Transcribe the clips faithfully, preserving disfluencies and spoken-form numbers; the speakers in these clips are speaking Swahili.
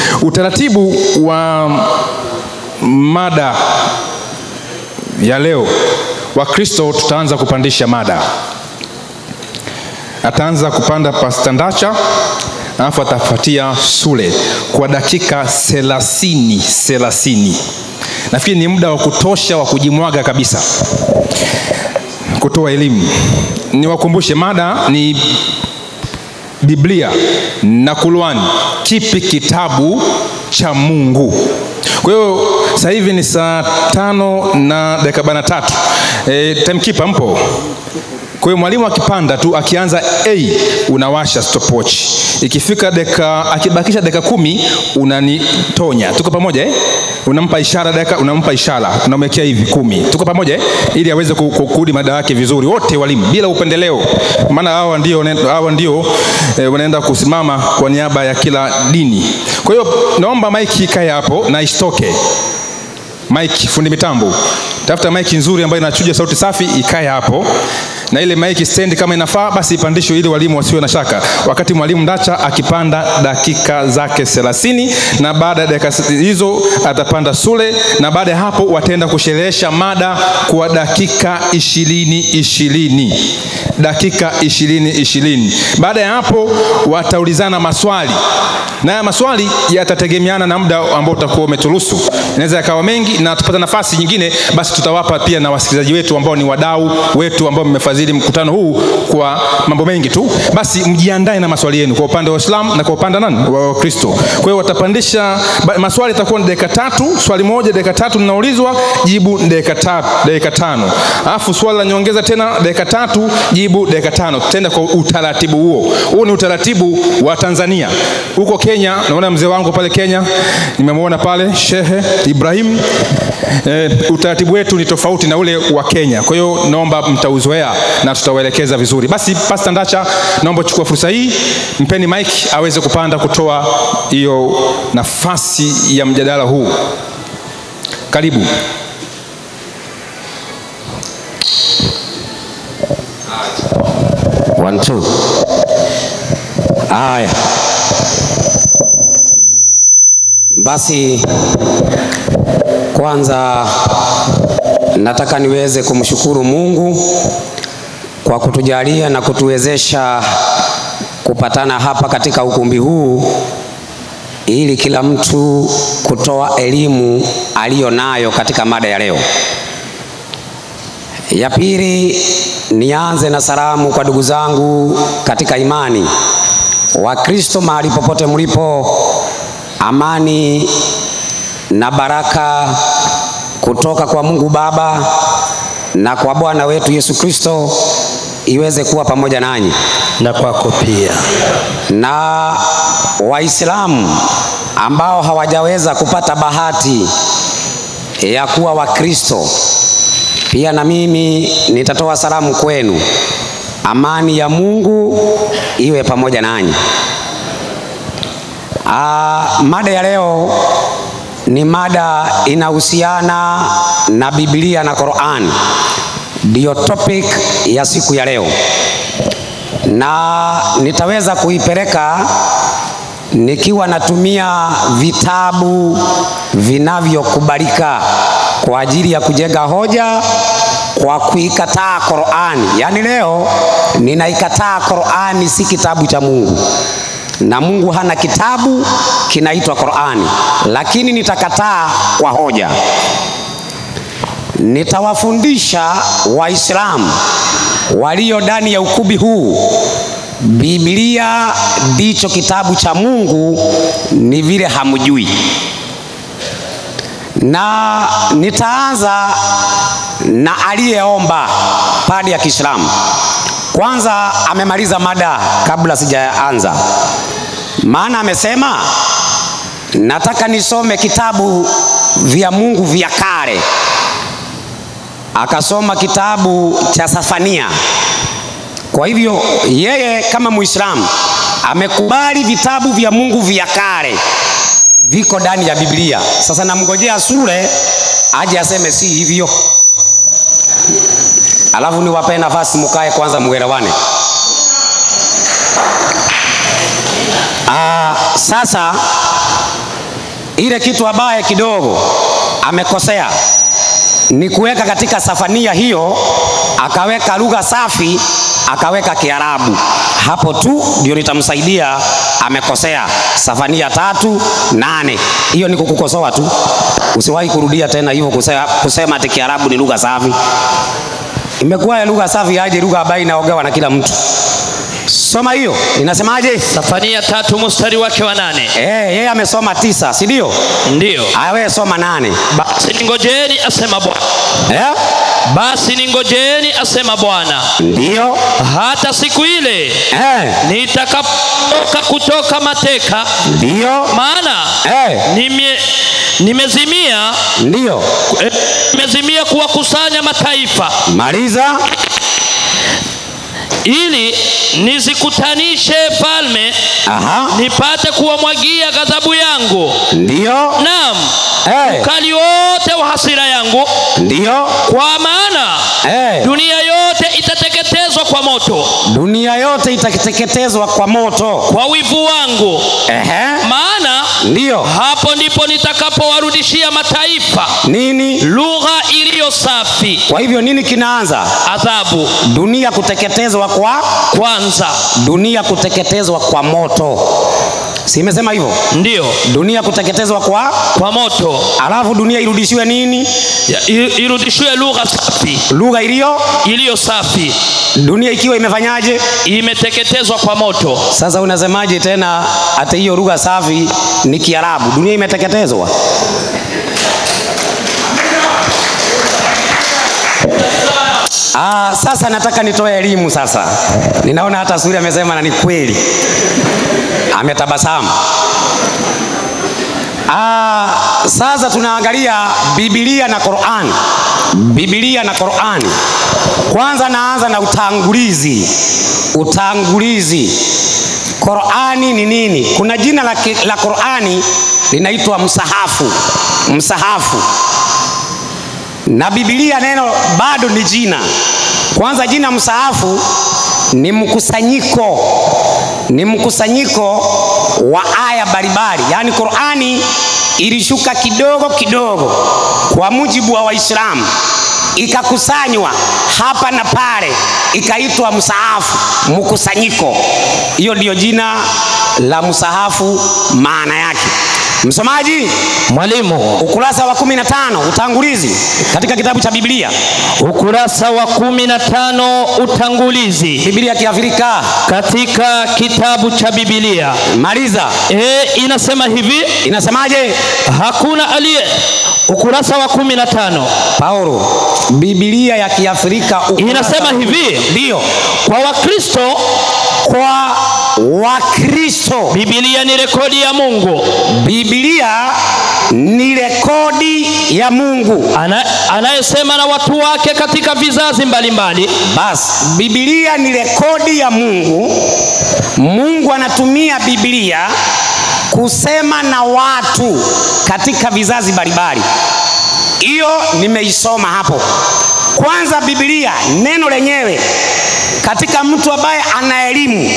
Utaratibu wa mada ya leo, Wakristo tutaanza kupandisha mada. Ataanza kupanda Pastor Ndacha, alafu atafuatia Sule kwa dakika thelathini thelathini. Nafikiri ni muda wa kutosha wa kujimwaga kabisa, kutoa elimu. Niwakumbushe mada ni Biblia na Qur'an, kipi kitabu cha Mungu? Kwa hiyo sasa hivi ni saa tano na dakika arobaini na tatu. E, timekeeper mpo? Kwa hiyo mwalimu akipanda tu akianza A unawasha stopwatch. Ikifika dakika, akibakisha dakika kumi unanitonya. Tuko pamoja eh? Unampa ishara dakika, unampa ishara. Unamwekea hivi kumi. Tuko pamoja eh? Ili aweze kurudi mada yake vizuri, wote walimu bila upendeleo. Maana hao ndio hao ndio eh, wanaenda kusimama kwa niaba ya kila dini. Kwa hiyo naomba mic ikae hapo na isitoke. Mic fundi mitambo, tafuta mic nzuri ambayo inachuja sauti safi, ikae hapo. Na ile mic stand kama inafaa basi ipandishwe ili walimu wasiwe na shaka. Wakati mwalimu Ndacha akipanda dakika zake thelathini, na baada ya dakika hizo atapanda Sule, na baada ya hapo wataenda kusherehesha mada kwa dakika ishirini ishirini. Dakika ishirini ishirini. Baada ya hapo wataulizana maswali. Na maswali yatategemeana na muda ambao utakuwa umeturuhusu. Inaweza yakawa mengi, na tupata nafasi nyingine basi tutawapa pia na wasikilizaji wetu ambao ni wadau wetu ambao mmefadhili mkutano huu kwa mambo mengi tu. Basi mjiandae na maswali yenu kwa upande wa Islam na kwa upande nani wa Kristo. Kwa hiyo watapandisha maswali, itakuwa ni dakika tatu, swali moja dakika tatu linaulizwa, jibu dakika tatu, dakika tano. Alafu swali la nyongeza tena dakika tatu, jibu dakika tano. Tutaenda kwa utaratibu huo. Huu ni utaratibu wa Tanzania. Huko Kenya, naona mzee wangu pale Kenya, nimemuona pale Shehe Ibrahim. E, utaratibu wetu ni tofauti na ule wa Kenya. Kwa hiyo naomba mtauzoea na tutawaelekeza vizuri. Basi Pastor Ndacha, naomba chukua fursa hii, mpeni mic aweze kupanda kutoa hiyo nafasi ya mjadala huu. Karibu. One, two. Haya. Basi kwanza nataka niweze kumshukuru Mungu kwa kutujalia na kutuwezesha kupatana hapa katika ukumbi huu ili kila mtu kutoa elimu aliyonayo katika mada ya leo. Ya pili, nianze na salamu kwa ndugu zangu katika imani. Wakristo mahali popote mlipo, amani na baraka kutoka kwa Mungu Baba na kwa Bwana wetu Yesu Kristo iweze kuwa pamoja nanyi na kwako pia. Na Waislamu ambao hawajaweza kupata bahati ya kuwa Wakristo, pia na mimi nitatoa salamu kwenu. Amani ya Mungu iwe pamoja nanyi. Ah, mada ya leo ni mada inahusiana na Biblia na Qur'an. Ndio topic ya siku ya leo. Na nitaweza kuipeleka nikiwa natumia vitabu vinavyokubalika kwa ajili ya kujenga hoja kwa kuikataa Qur'an. Yaani leo ninaikataa Qur'an, si kitabu cha Mungu. Na Mungu hana kitabu kinaitwa Qur'ani, lakini nitakataa kwa hoja. Nitawafundisha Waislamu walio ndani ya ukumbi huu Biblia ndicho kitabu cha Mungu, ni vile hamjui. Na nitaanza na aliyeomba padi ya Kiislamu. Kwanza amemaliza mada kabla sijaanza. Maana amesema nataka nisome kitabu vya Mungu vya kale. Akasoma kitabu cha Safania. Kwa hivyo yeye kama Muislamu amekubali vitabu vya Mungu vya kale viko ndani ya Biblia. Sasa namngojea Sule aje aseme si hivyo. Alafu niwape nafasi mkae kwanza muelewane. Ah, sasa ile kitu ambaye kidogo amekosea ni kuweka katika Sefania hiyo, akaweka lugha safi, akaweka Kiarabu. Hapo tu ndio nitamsaidia amekosea. Sefania tatu nane. Hiyo ni kukukosoa tu. Usiwahi kurudia tena hivyo kusema kusema ati Kiarabu ni lugha safi. Imekuwa lugha safi aje lugha ambayo inaogewa na kila mtu. Soma hiyo. Inasemaje? Sefania tatu mstari wake wa nane. Eh, yeye amesoma tisa, si ndio? Ndio. Aya wewe soma nane. Basi ningojeni asema Bwana. Eh? Basi ningojeni asema Bwana. Ndio. Hata siku ile Eh. nitakapotoka kutoka mateka. Ndio. Maana Eh. nime nimezimia Ndio. eh, nimezimia kuwakusanya mataifa. Maliza. Ili nizikutanishe falme, Aha. nipate kuwamwagia ghadhabu yangu. Ndio. Naam. Eh. Ukali wote wa hasira yangu. Ndio. Kwa maana Eh. dunia yote itateketezwa kwa moto. Dunia yote itateketezwa kwa moto. Kwa wivu wangu. Ehe. Maana Ndio. hapo ndipo nitakapowarudishia mataifa Nini? lugha iliyo safi. Kwa hivyo nini kinaanza? Adhabu. Dunia kuteketezwa kwa Kwanza. dunia kuteketezwa kwa moto. Si imesema hivyo? Ndio. Dunia kuteketezwa kwa Kwa moto. alafu dunia irudishiwe nini? Ya, i- irudishiwe lugha safi. Lugha iliyo Iliyo safi. dunia ikiwa imefanyaje? Imeteketezwa kwa moto. Sasa unasemaje tena hata hiyo lugha safi ni Kiarabu? Dunia imeteketezwa. Ah, sasa nataka nitoe elimu sasa. Ninaona hata Suri amesema na ni kweli. Ametabasamu. Ah, sasa tunaangalia Biblia na Qur'an. Biblia na Qur'an. Kwanza naanza na utangulizi. Utangulizi. Qur'ani ni nini? Kuna jina la, la Qur'ani linaitwa msahafu. Msahafu. Na Biblia neno bado ni jina. Kwanza jina msahafu ni mkusanyiko. Ni mkusanyiko wa aya mbalimbali. Yaani Qur'ani ilishuka kidogo kidogo kwa mujibu wa Waislamu, ikakusanywa hapa na pale, ikaitwa msahafu, mkusanyiko. Hiyo ndio jina la msahafu maana yake. Msomaji, Mwalimu, ukurasa wa kumi na tano utangulizi katika kitabu cha Biblia. ukurasa wa kumi na tano utangulizi Biblia ya Kiafrika katika kitabu cha Biblia. Maliza. E, inasema hivi. Inasemaje? Hakuna aliye. Ukurasa wa kumi na tano. Paulo, Biblia ya Kiafrika inasema hivi. Ndio. Kwa Wakristo, kwa Wakristo, Biblia ni rekodi ya Mungu. Biblia ni rekodi ya Mungu. Ana, anayesema na watu wake katika vizazi mbalimbali. Basi Biblia ni rekodi ya Mungu. Mungu anatumia Biblia kusema na watu katika vizazi mbalimbali. Hiyo nimeisoma hapo. Kwanza Biblia neno lenyewe katika mtu ambaye ana elimu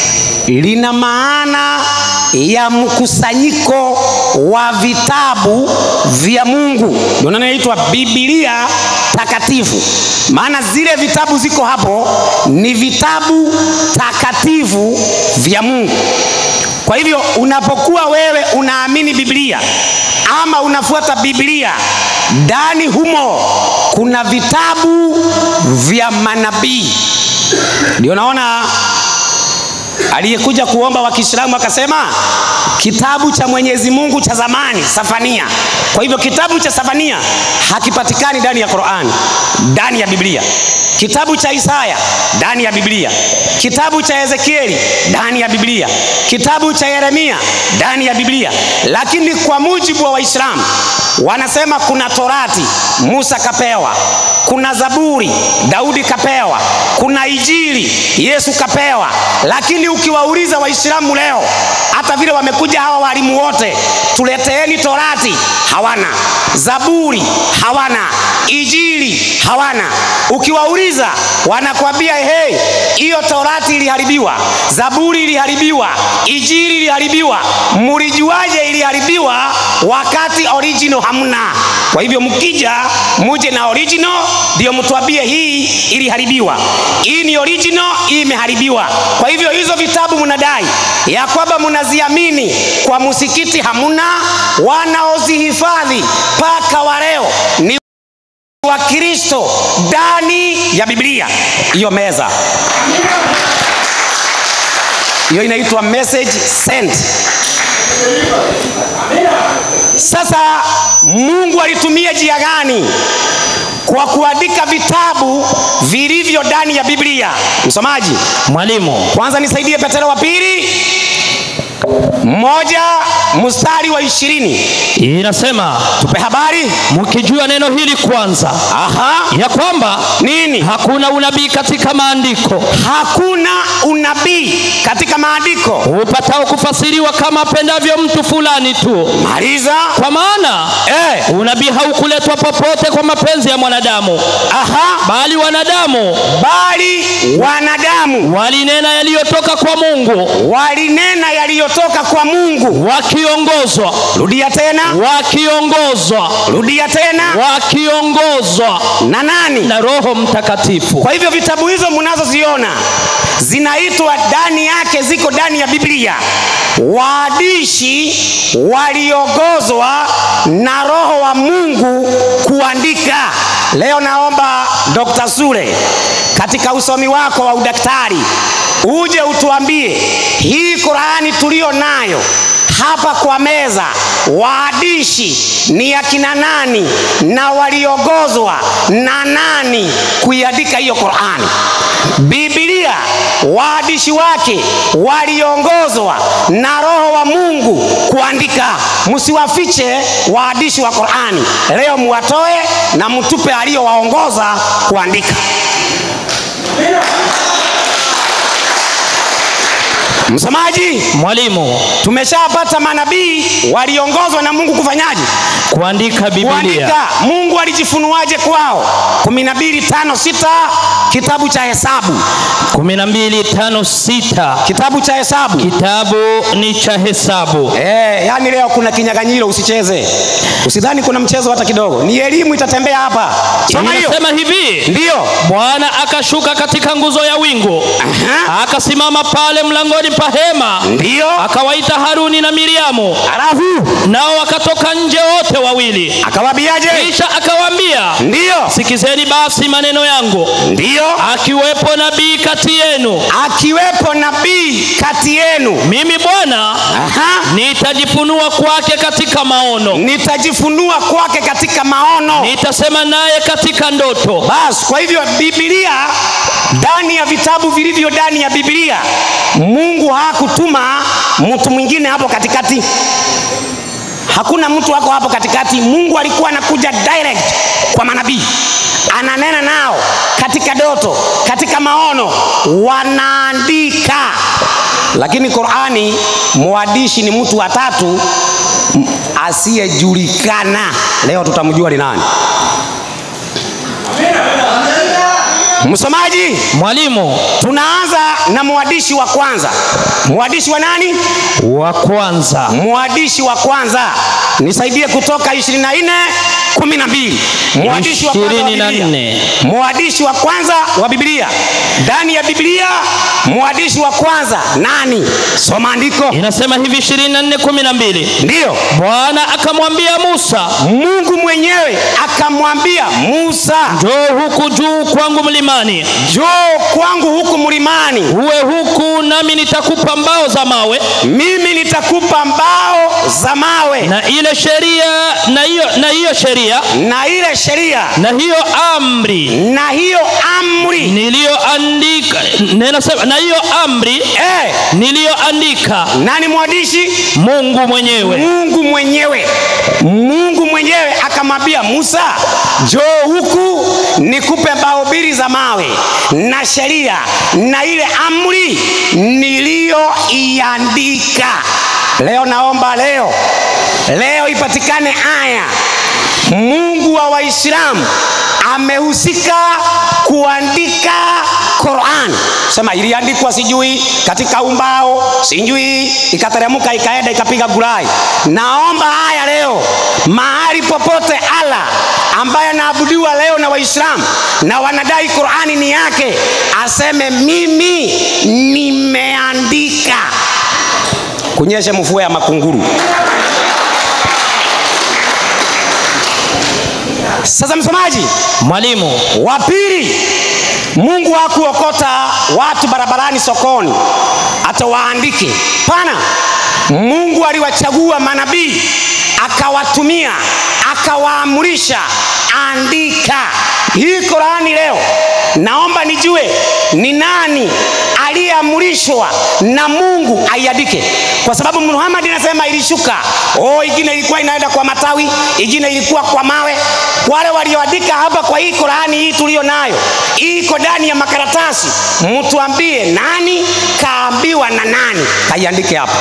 lina maana ya mkusanyiko wa vitabu vya Mungu. Ndio inaitwa Biblia takatifu. Maana zile vitabu ziko hapo ni vitabu takatifu vya Mungu. Kwa hivyo unapokuwa wewe unaamini Biblia ama unafuata Biblia, ndani humo kuna vitabu vya manabii. Ndio naona aliyekuja kuomba wa Kiislamu akasema kitabu cha Mwenyezi Mungu cha zamani, Sefania. Kwa hivyo kitabu cha Sefania hakipatikani ndani ya Qur'an, ndani ya Biblia. Kitabu cha Isaya ndani ya Biblia. Kitabu cha Ezekieli ndani ya Biblia. Kitabu cha Yeremia ndani ya Biblia. Lakini kwa mujibu wa Waislamu wanasema kuna Torati, Musa kapewa. Kuna Zaburi, Daudi kapewa. Kuna Injili, Yesu kapewa. Lakini ukiwauliza Waislamu leo, hata vile wamekuja hawa walimu wote, tuleteeni Torati, hawana. Zaburi hawana. Injili hawana. Ukiwauliza wanakuambia hey, hiyo Torati iliharibiwa, Zaburi iliharibiwa, Injili iliharibiwa. Mlijuaje iliharibiwa wakati original hamna? Kwa hivyo mkija muje na original ndio mtuambie hii iliharibiwa, hii ni original, hii imeharibiwa. Kwa hivyo hizo vitabu mnadai ya kwamba mnaziamini kwa msikiti hamuna, wanaozihifadhi paka wa leo ni wa Kristo ndani ya Biblia. Hiyo meza hiyo inaitwa message sent. Sasa Mungu alitumia njia gani kwa kuandika vitabu vilivyo ndani ya Biblia? Msomaji, Mwalimu, kwanza nisaidie Petro wa pili moja mstari wa ishirini. inasema Tupe habari. mkijua neno hili kwanza, Aha. ya kwamba Nini? hakuna unabii katika maandiko, Hakuna unabii katika maandiko upatao kufasiriwa kama pendavyo mtu fulani tu. maliza. Kwa maana Eh. unabii haukuletwa popote kwa mapenzi ya mwanadamu, Aha. bali wanadamu Bali wanadamu walinena yaliyotoka kwa Mungu, walinena yaliyotoka kwa Mungu. wakiongozwa Rudia tena. wakiongozwa Rudia tena. wakiongozwa Na nani? na Roho Mtakatifu. Kwa hivyo vitabu hizo mnazoziona zinaitwa ndani yake, ziko ndani ya Biblia, waandishi waliongozwa na Roho wa Mungu kuandika. Leo naomba Dokta Sule, katika usomi wako wa udaktari uje utuambie hii Qur'ani tulio nayo hapa kwa meza, waandishi ni akina nani na waliongozwa na nani kuiandika hiyo Qur'ani? Biblia waandishi wake waliongozwa na Roho wa Mungu kuandika. Msiwafiche waandishi wa Qur'ani. Leo muwatoe na mtupe aliyowaongoza kuandika. Msamaji, Mwalimu, tumeshapata manabii waliongozwa na Mungu kufanyaje? kuandika Biblia. Kuandika. Mungu alijifunuaje kwao? kumi na mbili tano sita kitabu cha Hesabu. kumi na mbili tano sita Kitabu cha Hesabu. Kitabu ni cha Hesabu. Eh, yani leo kuna kinyaganyiro, usicheze. Usidhani kuna mchezo hata kidogo. Ni elimu itatembea hapa. Soma hiyo. Inasema hivi, Ndio. Bwana akashuka katika nguzo ya wingu, Aha. akasimama pale mlangoni pa hema, Ndio. akawaita Haruni na Miriamu, Alafu nao wakatoka nje wote wawili. akawaambiaje? Kisha akawaambia, Ndio. sikizeni basi maneno yangu, Ndio. akiwepo nabii kati yenu, Akiwepo nabii kati yenu, mimi Bwana aha, nitajifunua kwake katika maono, nitajifunua kwake katika maono. nitasema naye katika ndoto. Basi kwa hivyo Biblia, ndani ya vitabu vilivyo ndani ya Biblia, Mungu hakutuma mtu mwingine hapo katikati. Hakuna mtu wako hapo katikati. Mungu alikuwa anakuja direct kwa manabii, ananena nao katika ndoto, katika maono, wanaandika. Lakini Qur'ani, mwandishi ni mtu wa tatu asiyejulikana. Leo tutamjua ni nani. Msomaji, Mwalimu, tunaanza na mwandishi wa kwanza. Mwandishi wa nani? wa kwanza. Mwandishi wa kwanza. Nisaidie Kutoka ishirini na nne kumi na mbili. Mwandishi wa kwanza wa ishirini na Biblia. nne. Mwandishi wa kwanza wa Biblia. Ndani ya Biblia, mwandishi wa kwanza nani? Soma andiko. Inasema hivi ishirini na nne kumi na mbili. Ndio. Bwana akamwambia Musa, Mungu mwenyewe akamwambia Musa, njoo huku juu kwangu mlimani, njoo kwangu huku mlimani, uwe huku nami nitakupa mbao za mawe, mimi nitakupa mbao za mawe na ile sheria na hiyo na hiyo sheria na ile sheria na hiyo amri na hiyo amri. niliyoandika. Ninasema na hiyo amri Eh, niliyoandika. nani mwandishi? Mungu mwenyewe. Mungu mwenyewe. Mungu mwenyewe akamwambia Musa, njoo huku nikupe mbao mbili za mawe na sheria na ile amri niliyoiandika. Leo naomba leo leo ipatikane aya Mungu wa Waislamu amehusika kuandika Qur'an. Sema iliandikwa sijui katika umbao, sijui ikateremka ikaenda ikapiga gurai. Naomba haya leo, mahali popote Allah ambaye anaabudiwa leo na Waislamu na wanadai Qur'ani ni yake, aseme mimi nimeandika. Kunyeshe mvua ya makunguru. Sasa msomaji, mwalimu, wa pili, Mungu hakuokota watu barabarani, sokoni atawaandike. Pana, Mungu aliwachagua manabii, akawatumia, akawaamurisha andika. Hii Qur'ani leo naomba nijue ni nani aliyeamrishwa na Mungu aiandike, kwa sababu Muhammad anasema ilishuka. Oh, ingine ilikuwa inaenda kwa matawi, ingine ilikuwa kwa mawe. Wale walioandika hapa kwa hii Qur'ani hii tulio nayo, iko ndani ya makaratasi. Mtuambie nani kaambiwa na nani kaiandike hapa.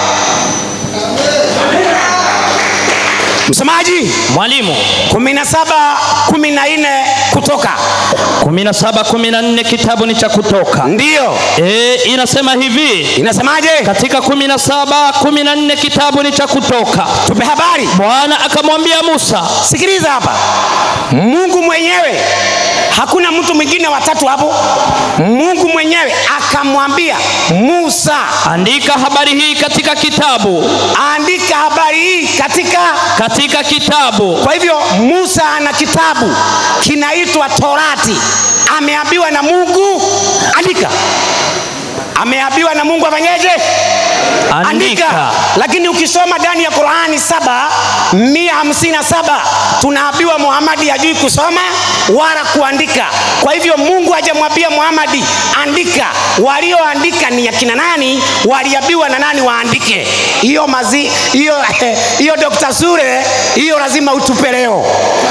Msomaji, mwalimu, kumi na saba kumi na nne Kutoka. kumi na saba kumi na nne kitabu ni cha Kutoka. Ndio. E, inasema hivi. Inasemaje? Katika kumi na saba kumi na nne kitabu ni cha Kutoka. Tupe habari. Bwana akamwambia Musa. Sikiliza hapa. Mungu mwenyewe, hakuna mtu mwingine watatu hapo. Mungu mwenyewe akamwambia Musa, andika habari hii katika kitabu. Andika habari hii katika katika kitabu. Kwa hivyo Musa ana kitabu kinaitwa Torati. Ameambiwa na Mungu andika. Ameambiwa na Mungu afanyeje? Andika. Andika. Lakini ukisoma ndani ya Qur'ani saba mia hamsini na saba tunaambiwa Muhammad hajui kusoma wala kuandika. Kwa hivyo Mungu hajamwambia Muhammad andika. Walioandika ni akina nani? Waliambiwa na nani waandike? Hiyo mazi hiyo hiyo Dokta Sure, hiyo lazima utupe leo.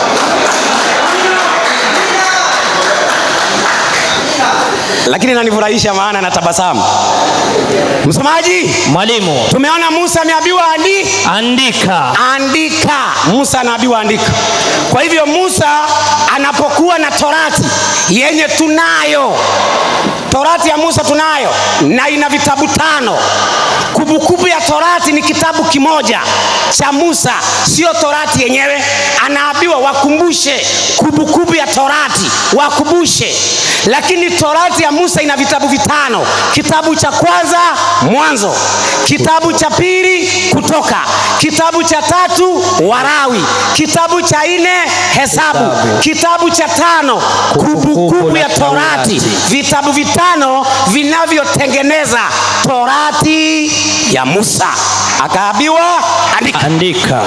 Lakini nanifurahisha maana na tabasamu. Msomaji, mwalimu, tumeona Musa ameambiwa andi andika. Andika. Musa anaambiwa andika. Kwa hivyo Musa anapokuwa na Torati yenye tunayo, Torati ya Musa tunayo na ina vitabu tano. Kumbukumbu ya Torati ni kitabu kimoja cha Musa, sio Torati yenyewe. Anaambiwa wakumbushe kumbukumbu ya Torati, wakumbushe. Lakini Torati ya Musa ina vitabu vitano. Kitabu cha kwanza Mwanzo, kitabu cha pili Kutoka, kitabu cha tatu Warawi, kitabu cha nne Hesabu, kitabu cha tano Kumbukumbu ya Torati. Vitabu vitano vinavyotengeneza Torati ya Musa. Akaambiwa andika. Andika.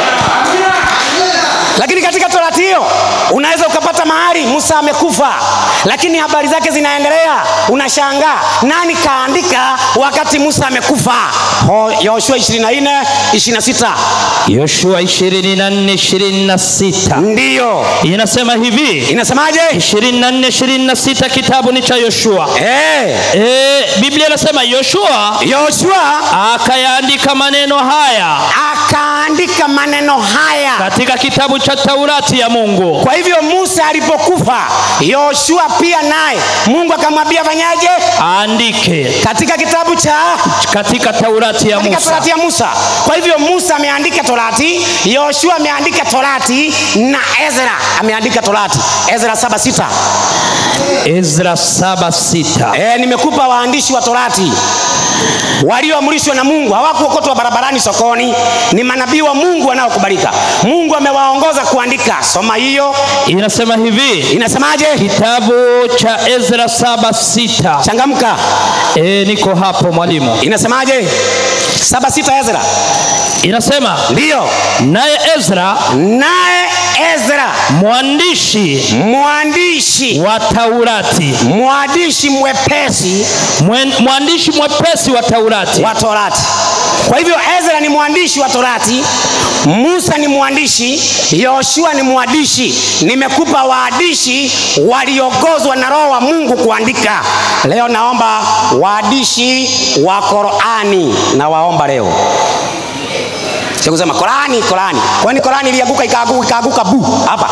Lakini katika Torati hiyo unaweza ukapata mahali Musa amekufa, lakini habari zake zinaendelea. Unashangaa nani kaandika wakati Musa amekufa? Yoshua ishirini na nne ishirini na sita. Yoshua ishirini na nne ishirini na sita. Ndio. Inasema hivi. Inasemaje? ishirini na nne ishirini na sita kitabu ni cha Yoshua. Eh. Eh, Biblia inasema Yoshua Yoshua akayaandika maneno haya. Akaandika maneno haya katika kitabu cha Taurati ya Mungu. Kwa hivyo Musa alipokufa, Yoshua pia naye Mungu akamwambia fanyaje? Andike katika kitabu cha katika Taurati ya katika Musa. Taurati ya Musa. Kwa hivyo Musa ameandika Torati, Yoshua ameandika Torati na Ezra ameandika Torati. Ezra saba sita. Ezra saba sita. Eh, nimekupa waandishi wa Torati walioamrishwa na Mungu, hawakuokotwa barabarani, sokoni. Ni manabii wa Mungu wanaokubalika. Mungu amewaongoza kuandika. Soma hiyo. Inasema hivi. Inasemaje? Kitabu cha Ezra saba sita. Changamka. Eh, niko hapo mwalimu. Inasemaje? saba sita Ezra. Inasema ndio. Naye Ezra, naye Ezra mwandishi mwandishi wa Taurati, mwandishi mwepesi Mwen, mwandishi mwepesi wa Taurati wa Torati. Kwa hivyo Ezra ni mwandishi wa Torati, Musa ni mwandishi, Yoshua ni mwandishi. Nimekupa waandishi waliongozwa na Roho wa Mungu kuandika. Leo naomba waandishi wa Qur'ani, na waomba leo Sio kusema Qurani, Qurani. Kwani Qurani ilianguka ikaanguka ikaanguka bu hapa.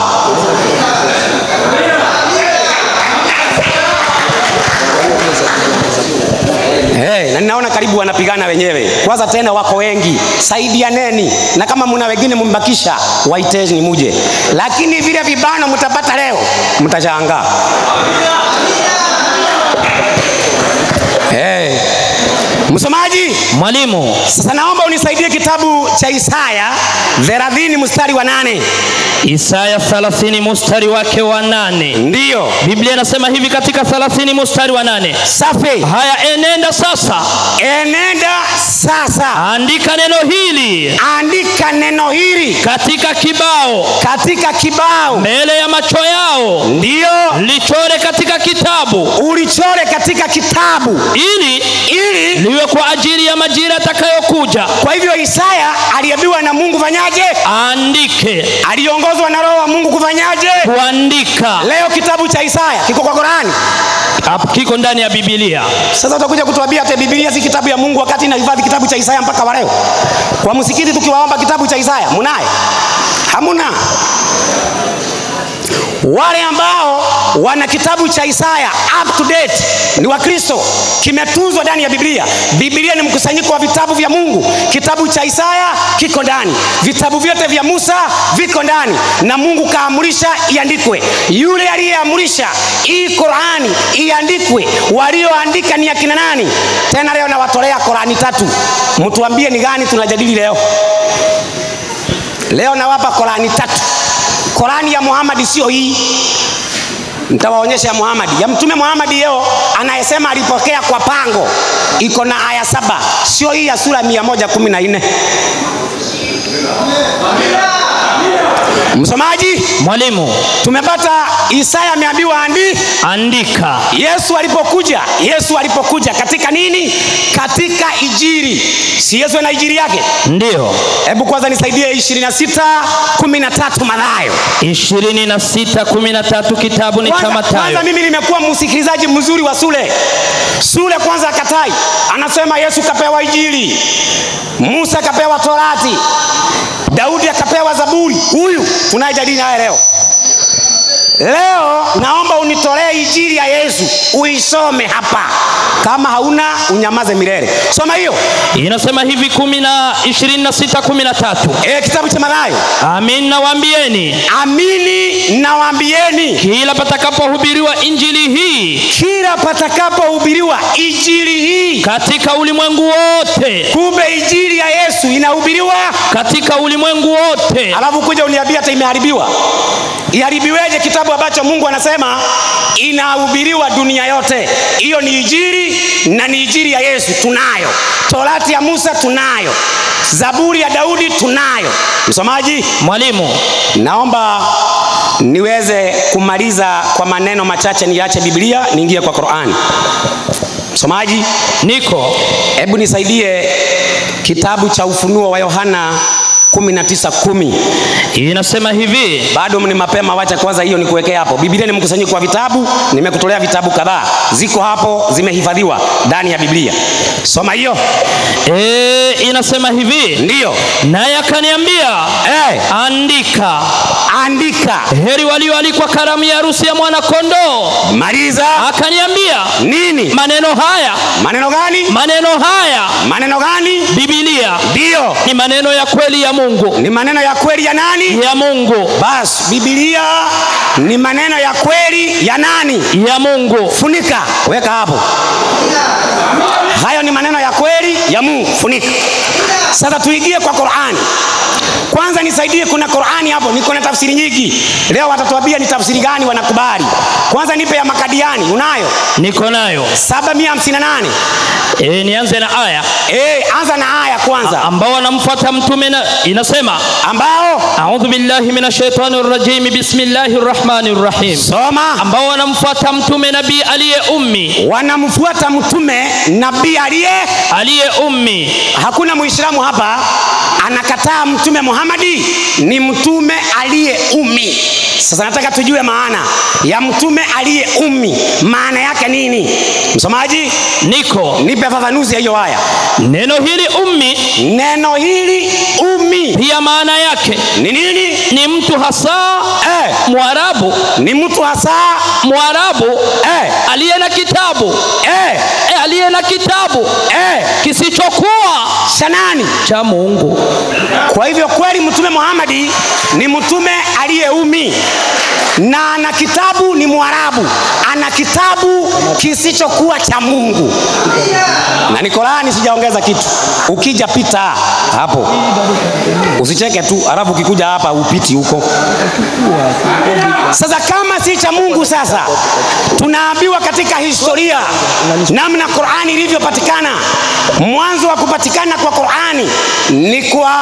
Hey, na ninaona karibu wanapigana wenyewe. Kwanza tena wako wengi. Saidianeni. Na kama mna wengine mbakisha, waiteni muje. Lakini vile vibano mtapata leo, mtashangaa. Hey. Msomaji, mwalimu, sasa naomba unisaidie kitabu cha Isaya thelathini mstari wa nane. Isaya thelathini mstari wake wa nane. Ndiyo. Biblia inasema hivi katika thelathini mstari wa nane. Safi. Haya, enenda sasa. Enenda sasa. Andika neno hili. Andika neno hili katika kibao. Katika kibao. Mbele ya macho yao. Ndiyo. Lichore katika kitabu. Ulichore katika kitabu. Ili ili liwe kwa ajili ya majira atakayokuja. Kwa hivyo Isaya aliambiwa na Mungu fanyaje? Andike. Aliongozwa na Roho wa Mungu kufanyaje? Kuandika. Leo kitabu cha Isaya kiko kwa Qurani. Hapo kiko ndani ya Biblia. Sasa utakuja kutuambia ate Biblia si kitabu ya Mungu wakati inahifadhi kitabu cha Isaya mpaka wa leo. Kwa msikiti tukiwaomba kitabu cha Isaya, munaye? Hamuna. Wale ambao wana kitabu cha Isaya up to date ni Wakristo, kimetunzwa ndani ya Biblia. Biblia ni mkusanyiko wa vitabu vya Mungu. Kitabu cha Isaya kiko ndani, vitabu vyote vya Musa viko ndani, na Mungu kaamrisha iandikwe. Yule aliyeamrisha hii Qurani iandikwe, walioandika ni akina nani? Tena leo nawatolea Qurani tatu. Mtuambie ni gani tunajadili leo? Leo nawapa Qurani tatu. Qurani ya Muhammad sio hii. Nitawaonyesha ya Muhammad. Ya Mtume Muhammad yeo anayesema alipokea kwa pango, iko na aya saba. Sio hii ya sura mia moja kumi na nne. Msomaji, mwalimu, tumepata Isaya ameambiwa andi andika. Yesu alipokuja, Yesu alipokuja katika nini? Katika Injili. Si Yesu ana Injili yake? Ndio. Hebu kwanza nisaidie ishirini na sita kumi na tatu Mathayo. ishirini na sita kumi na tatu kitabu ni cha Mathayo. Kwanza mimi nimekuwa msikilizaji mzuri wa Sule. Sule kwanza akatai. Anasema Yesu kapewa Injili. Musa kapewa Torati. Daudi akapewa Zaburi. Huyu tunayejadili naye leo. Leo naomba unitolee Injili ya Yesu, uisome hapa. Kama hauna unyamaze milele. Soma hiyo. Inasema hivi kumi na ishirini na sita kumi na tatu. Eh, kitabu cha Mathayo. Amin nawaambieni. Amini nawaambieni. Kila patakapohubiriwa Injili hii. Kila patakapohubiriwa Injili hii. Katika ulimwengu wote. Kumbe Injili ya Yesu inahubiriwa katika ulimwengu wote. Alafu kuja uniambia hata imeharibiwa. Iharibiweje kitabu ambacho Mungu anasema inahubiriwa dunia yote? Hiyo ni Injili, na ni Injili ya Yesu tunayo. Torati ya Musa tunayo. Zaburi ya Daudi tunayo. Msomaji, mwalimu, naomba niweze kumaliza kwa maneno machache, niache Biblia niingie kwa Qur'ani. Msomaji, niko. Hebu nisaidie kitabu cha Ufunuo wa Yohana kumi na tisa kumi. Inasema hivi, bado ni mapema, wacha kwanza hiyo nikuwekea hapo. Biblia ni mkusanyiko wa vitabu, nimekutolea vitabu kadhaa. Ziko hapo zimehifadhiwa ndani ya Biblia. Soma hiyo. Eh, inasema hivi. Ndiyo. Naye akaniambia, eh, andika. Andika. Heri walioalikwa karamu ya harusi ya mwana kondoo. Maliza. Akaniambia, nini? Maneno haya. Maneno gani? Maneno haya. Maneno gani? Biblia. Ndio. Ni maneno ya kweli ya Mungu. Ni maneno ya kweli ya nani? Ya Mungu. Bas, Biblia ni maneno ya kweli ya nani? Ya Mungu. Funika, weka hapo. Hayo ni maneno ya kweli ya Mungu, funika. Sasa tuingie kwa Qur'ani. Kwanza nisaidie, kuna Qur'ani hapo, niko na tafsiri nyingi. Leo watatuambia ni tafsiri gani wanakubali. Kwanza nipe ya Makadiani, unayo? Niko nayo. saba mia hamsini na nane. Eh, nianze na aya. Eh, anza na aya kwanza. A, ambao wanamfuata mtume na inasema, ambao A'udhu billahi minashaitanir rajim, bismillahir rahmanir rahim. Soma. Ambao wanamfuata mtume nabii aliye ummi. Wanamfuata mtume nabii aliye aliye ummi. Hakuna Muislamu hapa anakataa mtume Muhammadi ni mtume aliye ummi. Sasa nataka tujue maana ya mtume aliye ummi. Maana yake nini? Msomaji, niko. Nipe fafanuzi ya hiyo aya. Neno hili ummi, neno hili ummi pia maana yake ni nini? ni mtu hasa Eh, Mwarabu, ni mtu hasa Mwarabu eh, aliye na kitabu eh, eh, aliye na kitabu eh, kisichokuwa cha nani? cha Mungu. Kwa hivyo kweli Mtume Muhammad ni mtume aliye ummi na ana kitabu, ni Mwarabu, ana kitabu kisichokuwa cha Mungu, na ni Qur'ani, sijaongeza kitu. Ukija pita hapo usicheke tu, alafu ukikuja hapa upiti huko. Sasa kama si cha Mungu, sasa tunaambiwa katika historia namna Qur'ani ilivyopatikana. Mwanzo wa kupatikana kwa Qur'ani ni kwa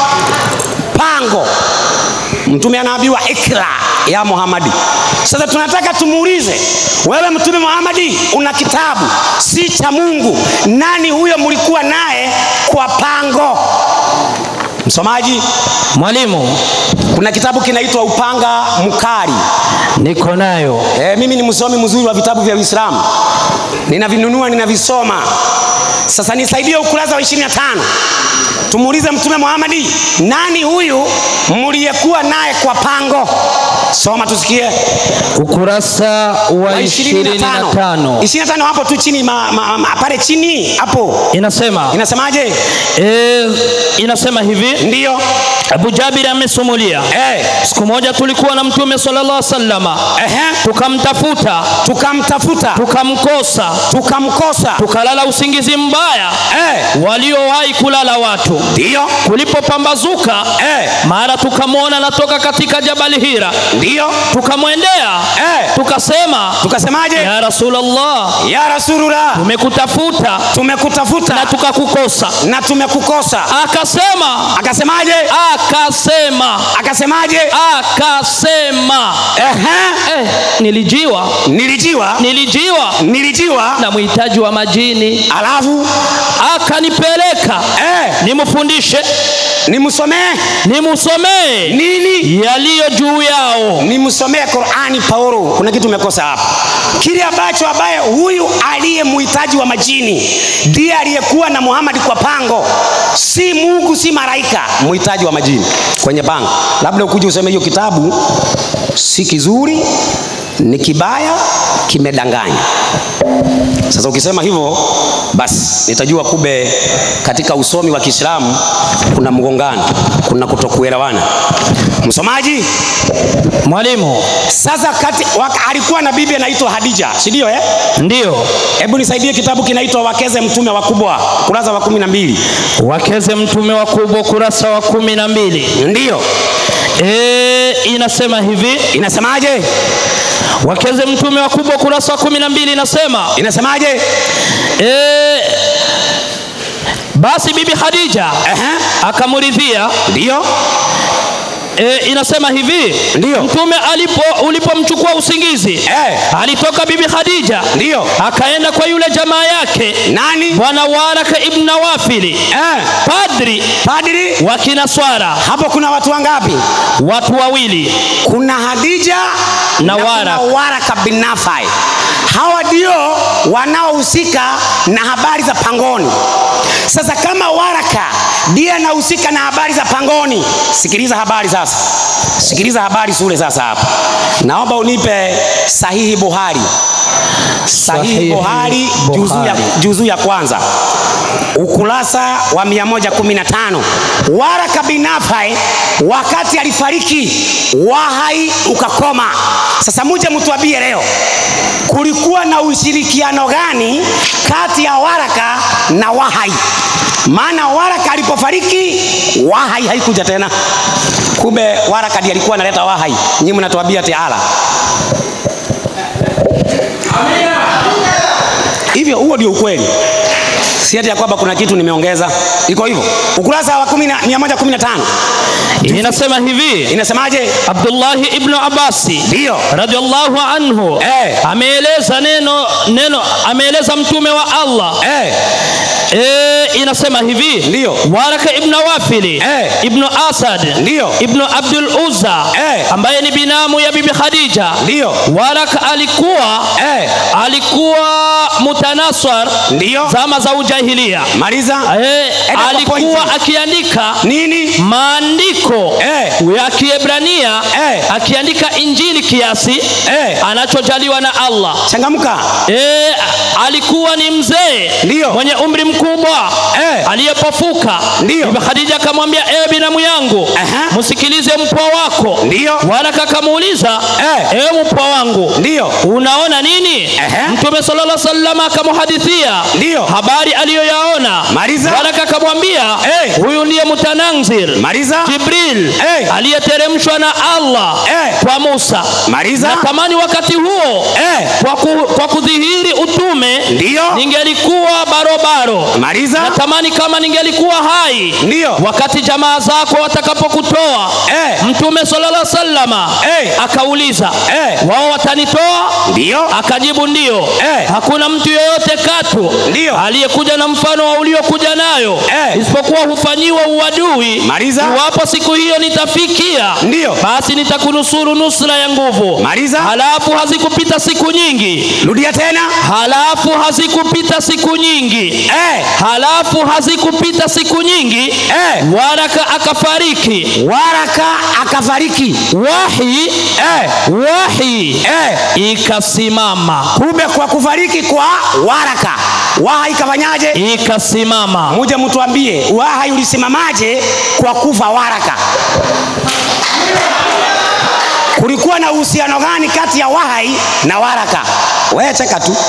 pango. Mtume anaambiwa ikra ya Muhammadi. Sasa tunataka tumuulize, wewe Mtume Muhammadi una kitabu si cha Mungu, nani huyo mlikuwa naye kwa pango? Msomaji, Mwalimu, kuna kitabu kinaitwa Upanga Mkali. niko nayo. E, mimi ni msomi mzuri wa vitabu vya Uislamu, ninavinunua, ninavisoma. Sasa nisaidie ukurasa wa ishirini na tano. Tumuulize Mtume Muhammadi, nani huyu mliyekuwa naye kwa pango? Soma tusikie. Ukurasa wa ishirini na tano. ishirini na tano hapo tu chini, ma, ma, ma, pale chini hapo. Inasema, inasemaje? E, inasema hivi. Ndiyo. Abu Jabir amesumulia. Eh. Siku moja tulikuwa na Mtume sallallahu alaihi wasallam. Ehe. Tukamtafuta, tukamtafuta, tukamkosa, tukamkosa, tukalala usingizi mbaya. Eh. waliowahi kulala watu. Ndiyo. Kulipopambazuka, eh. mara tukamwona natoka katika Jabal Hira. Ndiyo. Tukamwendea, eh. tukasema, tukasemaje? Ya Rasulullah, ya Rasulullah, tumekutafuta, tumekutafuta na tukakukosa, na tumekukosa. Akasema, akasemaje? Akasema, akasemaje? Akasema, ehe, eh, nilijiwa, nilijiwa, nilijiwa, nilijiwa na mhitaji wa majini. Alafu akanipeleka, eh, nimfundishe, nimsomee, nimsomee nini yaliyo juu yao, nimsomee Qur'ani. Paulo, kuna kitu umekosa hapa. Kile ambacho ambaye huyu aliyemhitaji wa majini ndiye aliyekuwa na Muhammad kwa pango, si Mungu, si malaika, mhitaji wa majini kwenye pango. Labda ukuje useme hiyo kitabu si kizuri, ni kibaya, kimedanganya. Sasa ukisema hivyo, basi nitajua kube katika usomi wa Kiislamu kuna mgongano, kuna kutokuelewana. Msomaji, mwalimu. Sasa kati waka, alikuwa na bibi anaitwa Hadija, si ndio eh? Ndio. Hebu nisaidie kitabu kinaitwa Wakeze Mtume Wakubwa, kurasa wa kumi na mbili. Wakeze Mtume Wakubwa, kurasa wa kumi na mbili. Ndio. Eh, inasema hivi. Inasemaje? Wakeze Mtume Wakubwa, kurasa wa kumi na mbili inasema. Inasemaje? Eh, basi bibi Khadija uh-huh. akamuridhia. Ndio. E, inasema hivi. Ndio. Mtume alipo ulipomchukua usingizi, eh. alitoka bibi Khadija. Ndio. Akaenda kwa yule jamaa yake. Nani? Bwana Waraka ibn Nawafili. Eh. Padri. Padri wa Kinaswara. Hapo kuna watu wangapi? Watu wawili. Kuna Hadija na, na Waraka. Waraka bin Nafai. Hawa ndio wanaohusika na habari za pangoni. Sasa kama Waraka ndiye anahusika na habari za pangoni, sikiliza habari sasa. Sikiliza habari sura sasa hapa. Naomba unipe sahihi Buhari. Sahihi, sahihi Buhari, Buhari. Juzu ya, juzu ya kwanza. Ukurasa wa mia moja kumi na tano. Waraka bin Nafai wakati alifariki, wahai ukakoma. Sasa muje mtuambie leo, kulikuwa na ushirikiano gani kati ya Waraka na wahai? Maana Waraka alipofariki, wahai haikuja tena. Kumbe Waraka ndiye alikuwa analeta wahai. Nyinyi mnatuambia teala. Amina. Hivyo huo ndio ukweli. Si ati ya kwamba kuna kitu nimeongeza. Iko hivyo. Ukurasa wa mia moja kumi na tano. Inasema hivi. Inasemaje? Abdullah ibn Abbas ndio radhiallahu anhu eh. ameeleza neno neno ameeleza mtume wa Allah eh. E, inasema hivi. Ndio. Waraka ibn Wafili eh. ibn Asad Ndio. ibn Abdul Uzza eh. ambaye ni binamu ya bibi Khadija. Ndio. Waraka alikuwa eh. alikuwa mutanaswar. Ndio. Zama za ujahilia. Maliza. Eh, alikuwa akiandika nini? Maandiko eh. ya Kiebrania eh. akiandika Injili kiasi eh. anachojaliwa na Allah. Changamka. Eh, alikuwa ni mzee mwenye umri mkubwa eh. aliyepofuka. Bibi Khadija akamwambia, ewe binamu yangu, uh-huh. msikilize mpwa wako. Ndio. Waraka akamuuliza, eh. ewe mpwa wangu, ndio, unaona nini? uh-huh. Mtume sallallahu alaihi wasallam akamhadithia habari aliyoyaona. Maliza. Waraka akamwambia, hey. huyu ndiye mutananzir. Maliza. Jibril hey. aliyeteremshwa na Allah hey. kwa Musa. Maliza. Natamani wakati huo hey. kwa, ku, kwa kudhihiri utume ndio ningelikuwa barobaro. Maliza. Natamani kama ningelikuwa hai ndio wakati jamaa zako watakapokutoa. hey. Mtume sallallahu alaihi wasallam hey. akauliza hey. wao watanitoa? Ndio. Akajibu ndio. hey. Hakuna mtu yeyote katu aliyekuja na mfano wa uliokuja nayo hey. isipokuwa hufanyiwa uadui. Maliza. Iwapo siku hiyo nitafikia ndio basi nitakunusuru nusra ya nguvu. Maliza. Halafu hazikupita siku nyingi. Rudia tena. Halafu hazikupita siku nyingi eh. Halafu hazikupita siku nyingi eh. Waraka akafariki. Waraka akafariki. Wahi eh. Wahi eh. ikasimama. Kumbe kwa kufariki kwa Waraka wahi ikafanyaje? Ikasimama. Muje mtuambie wahi ulisimamaje kwa kufa Waraka? Kulikuwa na uhusiano gani kati ya wahi na Waraka? Wewe cheka tu.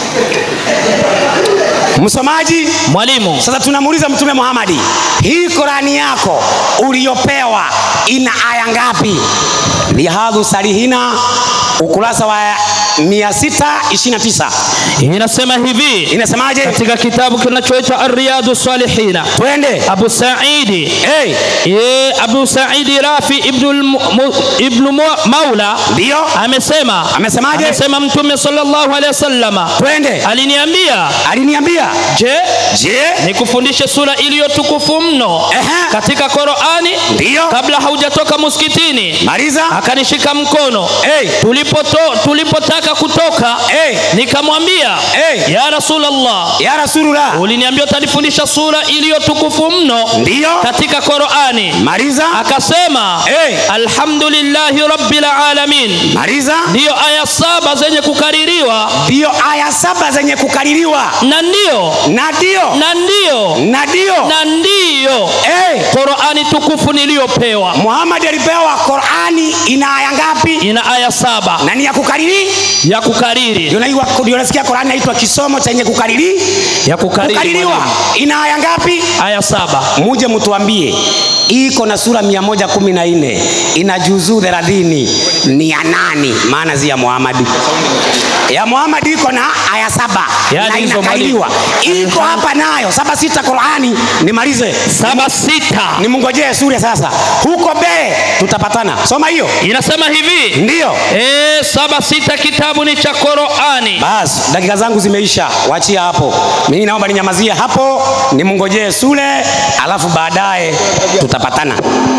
Msomaji, mwalimu. Sasa tunamuuliza Mtume Muhammad, hii Qurani yako uliyopewa ina aya ngapi? Lihadhu salihina ukurasa wa mia sita ishirini na tisa. Inasema hivi. Inasemaje? Katika kitabu kinachoitwa Ar-Riyadu Salihina. Twende. Abu Saidi. Eh. Hey. Abu Saidi Rafi ibn ibn Maula. Ndio. Amesema. Amesemaje? Amesema Mtume sallallahu alaihi wasallam. Twende. Aliniambia. Aliniambia. Je? Je? Nikufundishe sura iliyotukufu mno uh-huh. katika Qur'ani. Ndio. Kabla haujatoka msikitini. Maliza. Akanishika mkono. Eh. Tulipoto tulipotaka kutoka hey. nikamwambia hey. ya Rasulullah, ya Rasulullah, uliniambia utanifundisha sura iliyotukufu mno ndio katika Qur'ani. Maliza. Akasema hey. alhamdulillahi rabbil alamin. Maliza. Ndio aya saba zenye kukaririwa. Ndio aya saba zenye kukaririwa. Na ndio na ndio na ndio na ndio na ndio hey. Qur'ani tukufu niliyopewa. Muhammad alipewa Qur'ani ina aya ngapi? Ina aya saba. Na ni ya kukariri? Ya kukariri. Ndio unasikia Qur'ani inaitwa kisomo chenye kukariri? Ya kukariri. Kukaririwa. Ina aya ngapi? Aya saba. Muje mtuambie. Iko na sura mia moja kumi na nne. Ina juzuu thelathini. Ni ya nani? Maana zi ya Muhammad. Ya Muhammad iko na aya saba. Yani na inakaririwa. Iko hapa nayo. Saba sita Qur'ani. Nimalize. Saba sita. Nimungojee sura sasa. Huko be tutapatana. Soma hiyo. Inasema hivi. Ndio. Eh, saba sita kitabu ni cha Qur'ani. Bas, dakika zangu zimeisha. Waachia hapo. Mimi naomba ninyamazie hapo, nimungojee sule, alafu baadaye tutapatana.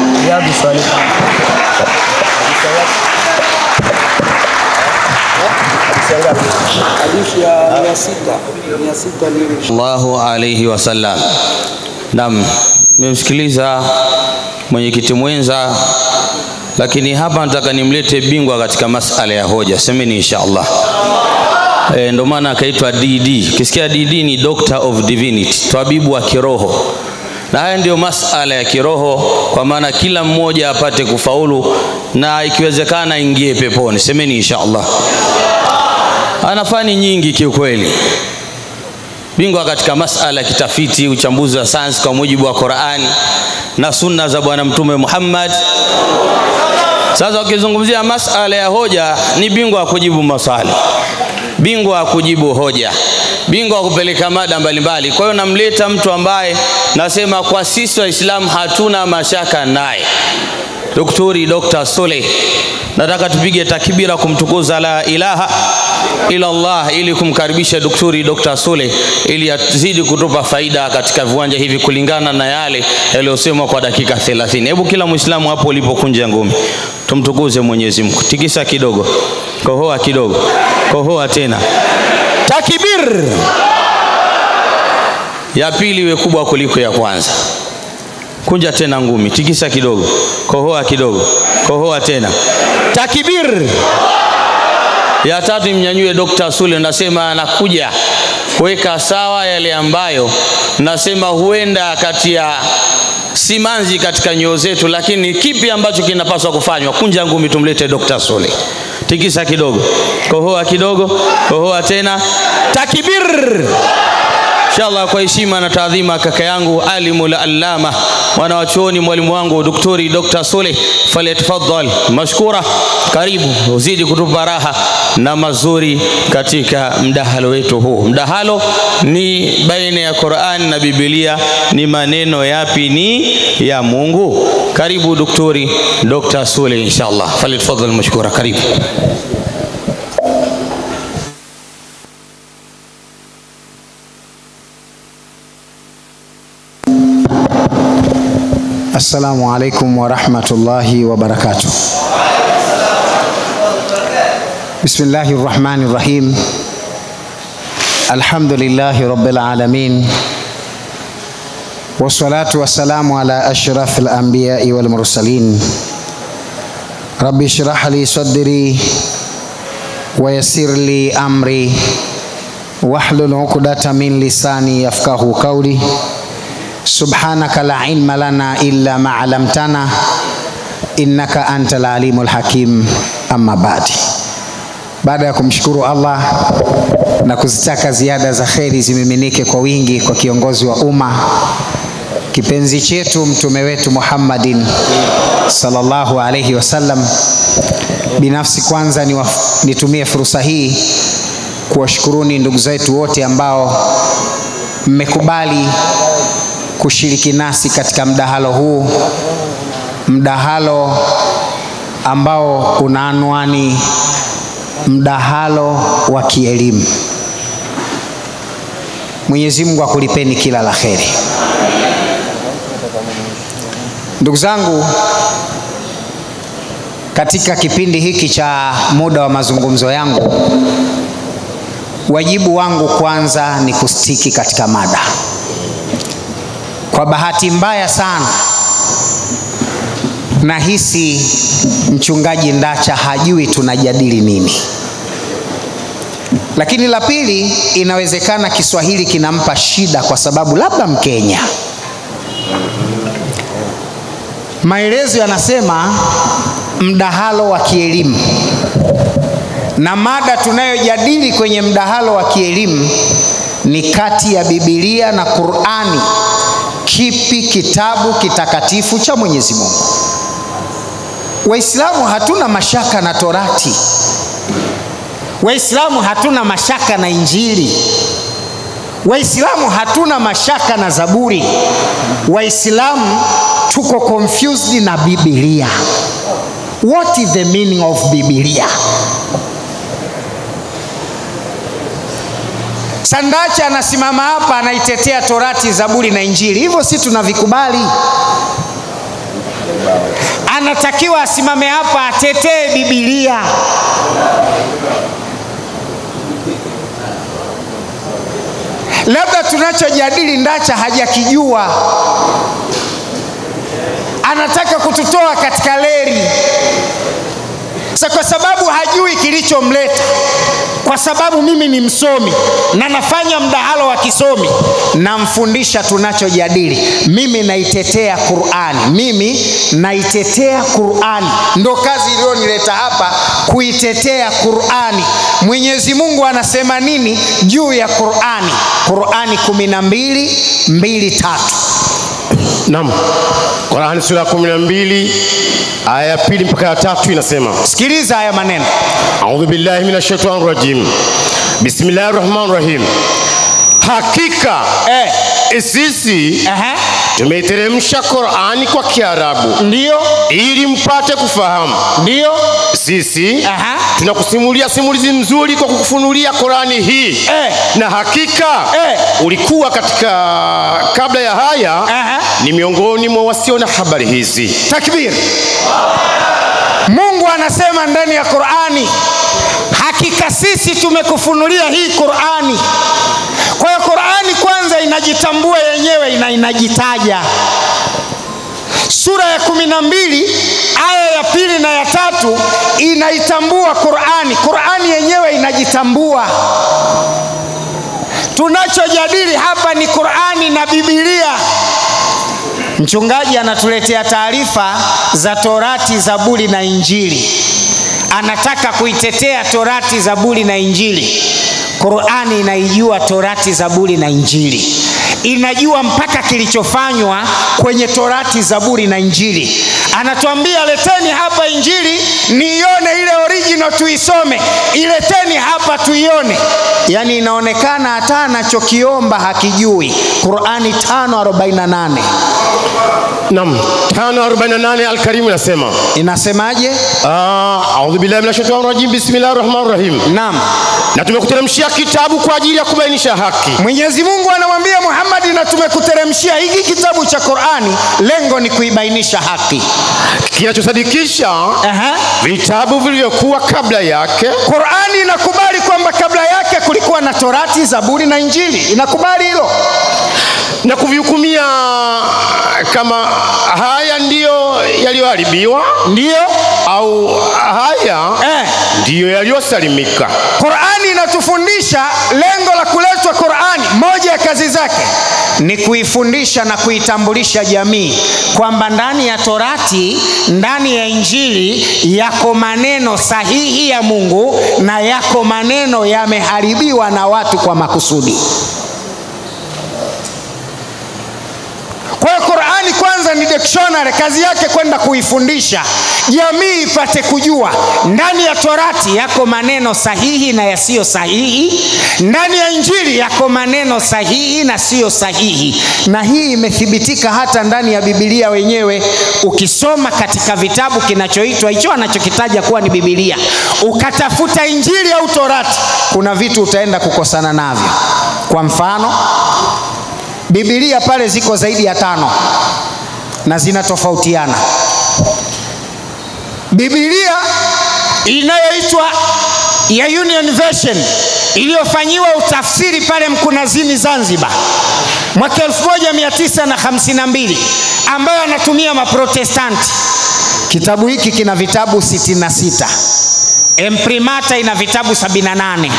Allahu alayhi wasallam. Naam, mmemsikiliza mwenyekiti mwenza, lakini hapa nataka nimlete bingwa katika masala ya hoja. Semeni inshallah. E, ndo maana akaitwa D D. Kisikia D D ni Doctor of Divinity, tabibu wa kiroho. Na haya ndio masala ya kiroho, kwa maana kila mmoja apate kufaulu na ikiwezekana ingie peponi. Semeni inshallah. Ana fani nyingi kiukweli. Bingwa katika masala kitafiti, uchambuzi wa sayansi kwa mujibu wa Qur'ani na sunna za bwana Mtume Muhammad. Sasa ukizungumzia masala ya hoja, ni bingwa kujibu maswali, bingwa kujibu hoja, bingwa kupeleka mada mbalimbali. Kwa hiyo namleta mtu ambaye nasema kwa sisi Waislamu hatuna mashaka naye, Daktari Dokta Soleh Nataka tupige takbira kumtukuza la ilaha ila Allah ili kumkaribisha daktari Dokta Sule ili azidi kutupa faida katika viwanja hivi kulingana na yale yaliyosemwa kwa dakika thelathini. Hebu kila Muislamu hapo ulipokunja ngumi tumtukuze Mwenyezi Mungu. Tikisa kidogo. Kohoa kidogo. Kohoa tena. Takbir. Ya pili iwe kubwa kuliko ya kwanza. Kunja tena ngumi. Tikisa kidogo. Kohoa kidogo. Kohoa tena. Takbir. Ya tatu mnyanyue Dokta Sule, nasema anakuja kuweka sawa yale ambayo nasema huenda kati ya simanzi katika nyoyo zetu, lakini kipi ambacho kinapaswa kufanywa? Kunja ngumi tumlete Dokta Sule. Tikisa kidogo. Kohoa kidogo. Kohoa tena. Takbir. Inshallah kwa heshima na taadhima kaka yangu alimul allama wanawachuoni mwalimu wangu daktari Dokta Sule, falyatafadhal mashkura. Karibu uzidi kutupa raha na mazuri katika mdahalo wetu huu. Mdahalo ni baina ya Qur'an na Biblia, ni maneno yapi ni ya Mungu. Karibu daktari Dokta Sule inshallah, falyatafadhal mashkura. Karibu. Assalamu alaikum wa rahmatullahi wa barakatuh. Bismillahir Rahmanir Rahim. Alhamdulillahi Rabbil Alamin. Wassalatu wassalamu ala ashrafil anbiya'i wal mursalin. Rabbi shrah li sadri wa yassir li amri wahlul 'uqdatam min lisani yafqahu qawli. Subhanaka la ilma lana illa ma 'allamtana innaka antal alimul hakim. Amma ba'di. Baada ya kumshukuru Allah na kuzitaka ziada za kheri zimiminike kwa wingi kwa kiongozi wa umma, kipenzi chetu mtume wetu Muhammadin sallallahu alayhi wasallam, binafsi kwanza ni nitumie fursa hii kuwashukuruni ndugu zetu wote ambao mmekubali kushiriki nasi katika mdahalo huu, mdahalo ambao una anwani mdahalo wa kielimu. Mwenyezi Mungu akulipeni kila la kheri. Ndugu zangu, katika kipindi hiki cha muda wa mazungumzo yangu, wajibu wangu kwanza ni kustiki katika mada. Kwa bahati mbaya sana nahisi mchungaji Ndacha hajui tunajadili nini. Lakini la pili, inawezekana Kiswahili kinampa shida kwa sababu labda Mkenya. Maelezo yanasema mdahalo wa kielimu, na mada tunayojadili kwenye mdahalo wa kielimu ni kati ya Biblia na Qur'ani, kipi kitabu kitakatifu cha Mwenyezi Mungu. Waislamu hatuna mashaka na Torati. Waislamu hatuna mashaka na Injili. Waislamu hatuna mashaka na Zaburi. Waislamu tuko confused na Biblia. What is the meaning of Biblia? Sandacha anasimama hapa anaitetea Torati, Zaburi na Injili. Hivyo si tunavikubali. Anatakiwa asimame hapa atetee Biblia. Labda tunachojadili Ndacha hajakijua. Anataka kututoa katika leri. Sasa kwa sababu hajui kilichomleta, kwa sababu mimi ni msomi na nafanya mdahalo wa kisomi, namfundisha tunachojadili. Mimi naitetea Qur'ani. Mimi naitetea Qur'ani. Ndo kazi iliyonileta hapa, kuitetea Qur'ani. Mwenyezi Mungu anasema nini juu ya Qur'ani? Qur'ani kumi na mbili, mbili tatu. Naam. Qur'ani sura kumi na mbili aya ya pili mpaka ya tatu inasema. Sikiliza haya maneno. A'udhu billahi minash shaitanir rajim. Bismillahir rahmanir rahim. Hakika eh sisi Aha. tumeiteremsha Qur'ani kwa Kiarabu. Ndio. Ili mpate kufahamu. Ndio. sisi Aha. tunakusimulia simulizi nzuri kwa kukufunulia Qurani hii Eh. na hakika Eh. ulikuwa katika kabla ya haya Aha. ni miongoni mwa wasio na habari hizi. Takbir. Mungu anasema ndani ya Qur'ani, hakika sisi tumekufunulia hii Qur'ani. Kwa hiyo Qur'ani kwanza inajitambua yenyewe na inajitaja. Sura ya kumi na mbili aya ya pili na ya tatu inaitambua Qur'ani. Qur'ani yenyewe inajitambua. Tunachojadili hapa ni Qur'ani na Biblia. Mchungaji anatuletea taarifa za Torati, Zaburi na Injili. Anataka kuitetea Torati, Zaburi na Injili. Qur'ani inaijua Torati, Zaburi na Injili. Inajua mpaka kilichofanywa kwenye Torati, Zaburi na Injili. Anatuambia leteni hapa Injili niione ile original tuisome. Ileteni hapa tuione. Yani inaonekana hata anachokiomba hakijui. Qur'ani tano arobaini na nane. Naam, tano arobaini na nane Al-Karim inasema. Inasemaje? Ah, a'udhu billahi minash shaitani rajim. Bismillahir rahmanir rahim. Naam. Na tumekuteremshia kitabu kwa ajili ya kubainisha haki. Mwenyezi Mungu anamwambia Muhammad, na tumekuteremshia hiki kitabu cha Qur'ani, lengo ni kuibainisha haki. Kinachosadikisha Aha. vitabu vilivyokuwa kabla yake. Qur'ani inakubali kwamba kabla yake kulikuwa na Torati, Zaburi na Injili. Inakubali hilo. Na kuvihukumia kama haya ndiyo yaliyoharibiwa, Ndio au haya eh. ndiyo yaliyosalimika. Qur'ani inatufundisha lengo la kuletwa Qur'ani, moja ya kazi zake ni kuifundisha na kuitambulisha jamii kwamba ndani ya Torati, ndani ya Injili yako maneno sahihi ya Mungu na yako maneno yameharibiwa na watu kwa makusudi. Kwa hiyo Qur'ani kwanza ni dictionary, kazi yake kwenda kuifundisha jamii ipate kujua ndani ya Torati yako maneno sahihi na yasiyo sahihi, ndani ya Injili yako maneno sahihi na sio sahihi. Na hii imethibitika hata ndani ya Biblia wenyewe. Ukisoma katika vitabu kinachoitwa hicho anachokitaja kuwa ni Biblia, ukatafuta Injili au Torati, kuna vitu utaenda kukosana navyo. Kwa mfano, Biblia pale ziko zaidi ya tano na zinatofautiana. Biblia inayoitwa ya Union Version iliyofanyiwa utafsiri pale Mkunazini Zanzibar mwaka elfu moja mia tisa na hamsini na mbili, ambayo anatumia Maprotestanti. Kitabu hiki kina vitabu sitini na sita. Imprimata ina vitabu sabini na nane.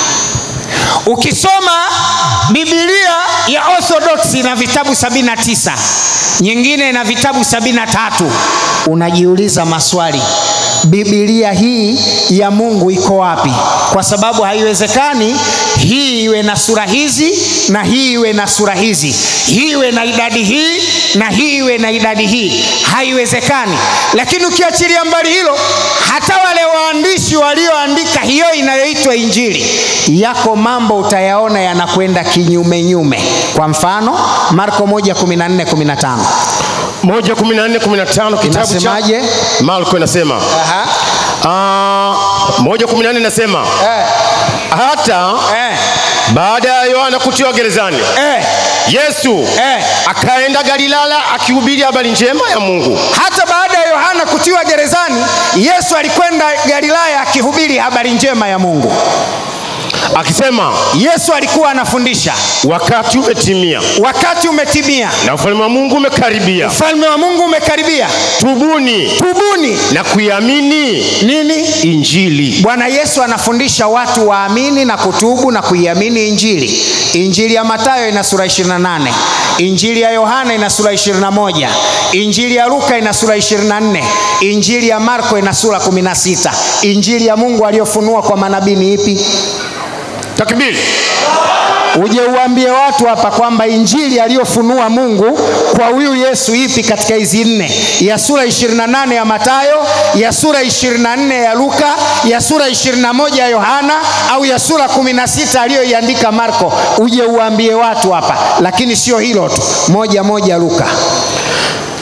Ukisoma Biblia ya Orthodox ina vitabu sabini na tisa, nyingine ina vitabu sabini na tatu. Unajiuliza maswali, Biblia hii ya Mungu iko wapi? Kwa sababu haiwezekani hii iwe na sura hizi na hii iwe na sura hizi, hii iwe na idadi hii na hii iwe na idadi hii. Haiwezekani. Lakini ukiachilia mbali hilo, hata wale waandishi walioandika hiyo inayoitwa Injili, yako mambo utayaona yanakwenda kinyume nyume. Kwa mfano, Marko moja kumi na nne kumi na tano. moja kumi na nne kumi na tano kitabu Inasemaje? cha Marko inasema. Aha. Ah, moja kumi na nne inasema. Eh. Hata Eh. baada ya Yohana kutiwa gerezani, Eh. Yesu Eh. akaenda Galilaya akihubiri habari njema ya Mungu. Hata baada ya Yohana kutiwa gerezani, Yesu alikwenda Galilaya akihubiri habari njema ya Mungu. Akisema Yesu alikuwa anafundisha, wakati umetimia, wakati umetimia na ufalme wa Mungu umekaribia. Ufalme wa Mungu umekaribia. Tubuni, Tubuni na kuiamini nini? Injili. Bwana Yesu anafundisha watu waamini na kutubu na kuiamini Injili. Injili ya Mathayo ina sura ishirini na nane. Injili ya Yohana ina sura ishirini na moja. Injili ya Luka ina sura ishirini na nne. Injili ya Marko ina sura kumi na sita. Injili ya Mungu aliyofunua kwa manabii ni ipi? Takbiri. Uje uambie watu hapa kwamba Injili aliyofunua Mungu kwa huyu Yesu ipi katika hizi nne? Ya sura ishirini na nane ya Mathayo, ya sura ishirini na nne ya Luka, ya sura ishirini na moja ya Yohana, au ya sura kumi na sita aliyoiandika Marko? Uje uambie watu hapa. Lakini sio hilo tu, moja moja Luka.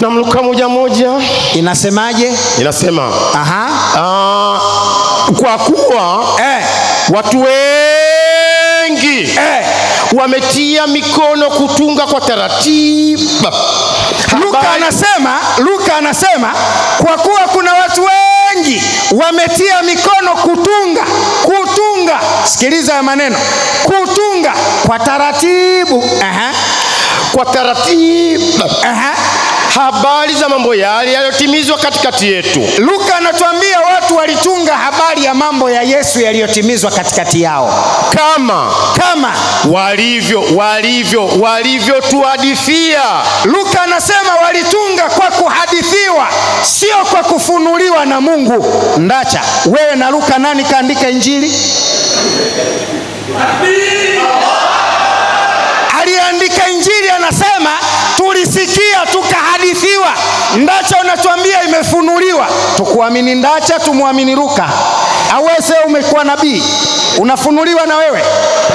Na Luka moja moja inasemaje? inasema Aha. uh, kwa kuwa Eh. watu wengi Eh. wametia mikono kutunga kwa taratibu. Luka anasema, Luka anasema kwa kuwa kuna watu wengi wametia mikono kutunga, kutunga. Sikiliza ya maneno. Kutunga kwa taratibu. Aha. Kwa taratibu. Aha. Habari za mambo yale yaliyotimizwa katikati yetu. Luka anatuambia watu walitunga habari ya mambo ya Yesu yaliyotimizwa katikati yao. Kama Kama walivyo walivyo walivyotuhadithia. Luka anasema walitunga kwa kuhadithiwa, sio kwa kufunuliwa na Mungu. Ndacha, wewe na Luka nani kaandika Injili? Aliandika Injili anasema tulisikia tukahadithiwa. Ndacha unatuambia imefunuliwa. Tukuamini Ndacha, tumuamini Luka? Au wewe umekuwa nabii unafunuliwa na wewe?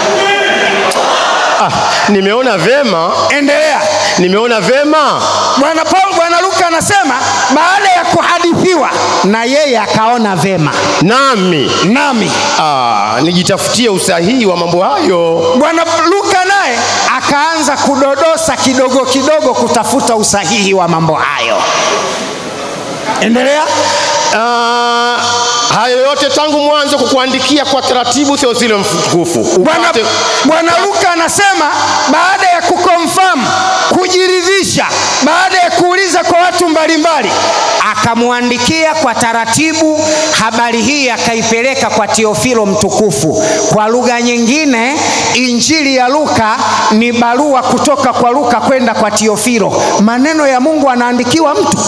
Ah, nimeona vema. Endelea. Nimeona vema. Bwana Paul, Bwana Luka anasema baada ya kuhadithiwa na yeye akaona vema. Nami Nami ah, nijitafutie usahihi wa mambo hayo. Bwana Luka naye akaanza kudodosa kidogo kidogo kutafuta usahihi wa mambo hayo. Endelea. Uh, hayo yote tangu mwanzo kukuandikia kwa taratibu Theophilo mtukufu. Bwana Bwana Luka anasema baada ya kuconfirm, kujiridhisha, baada ya kuuliza kwa watu mbalimbali, akamwandikia kwa taratibu habari hii, akaipeleka kwa Theophilo mtukufu. Kwa lugha nyingine, Injili ya Luka ni barua kutoka kwa Luka kwenda kwa Theophilo. Maneno ya Mungu anaandikiwa mtu.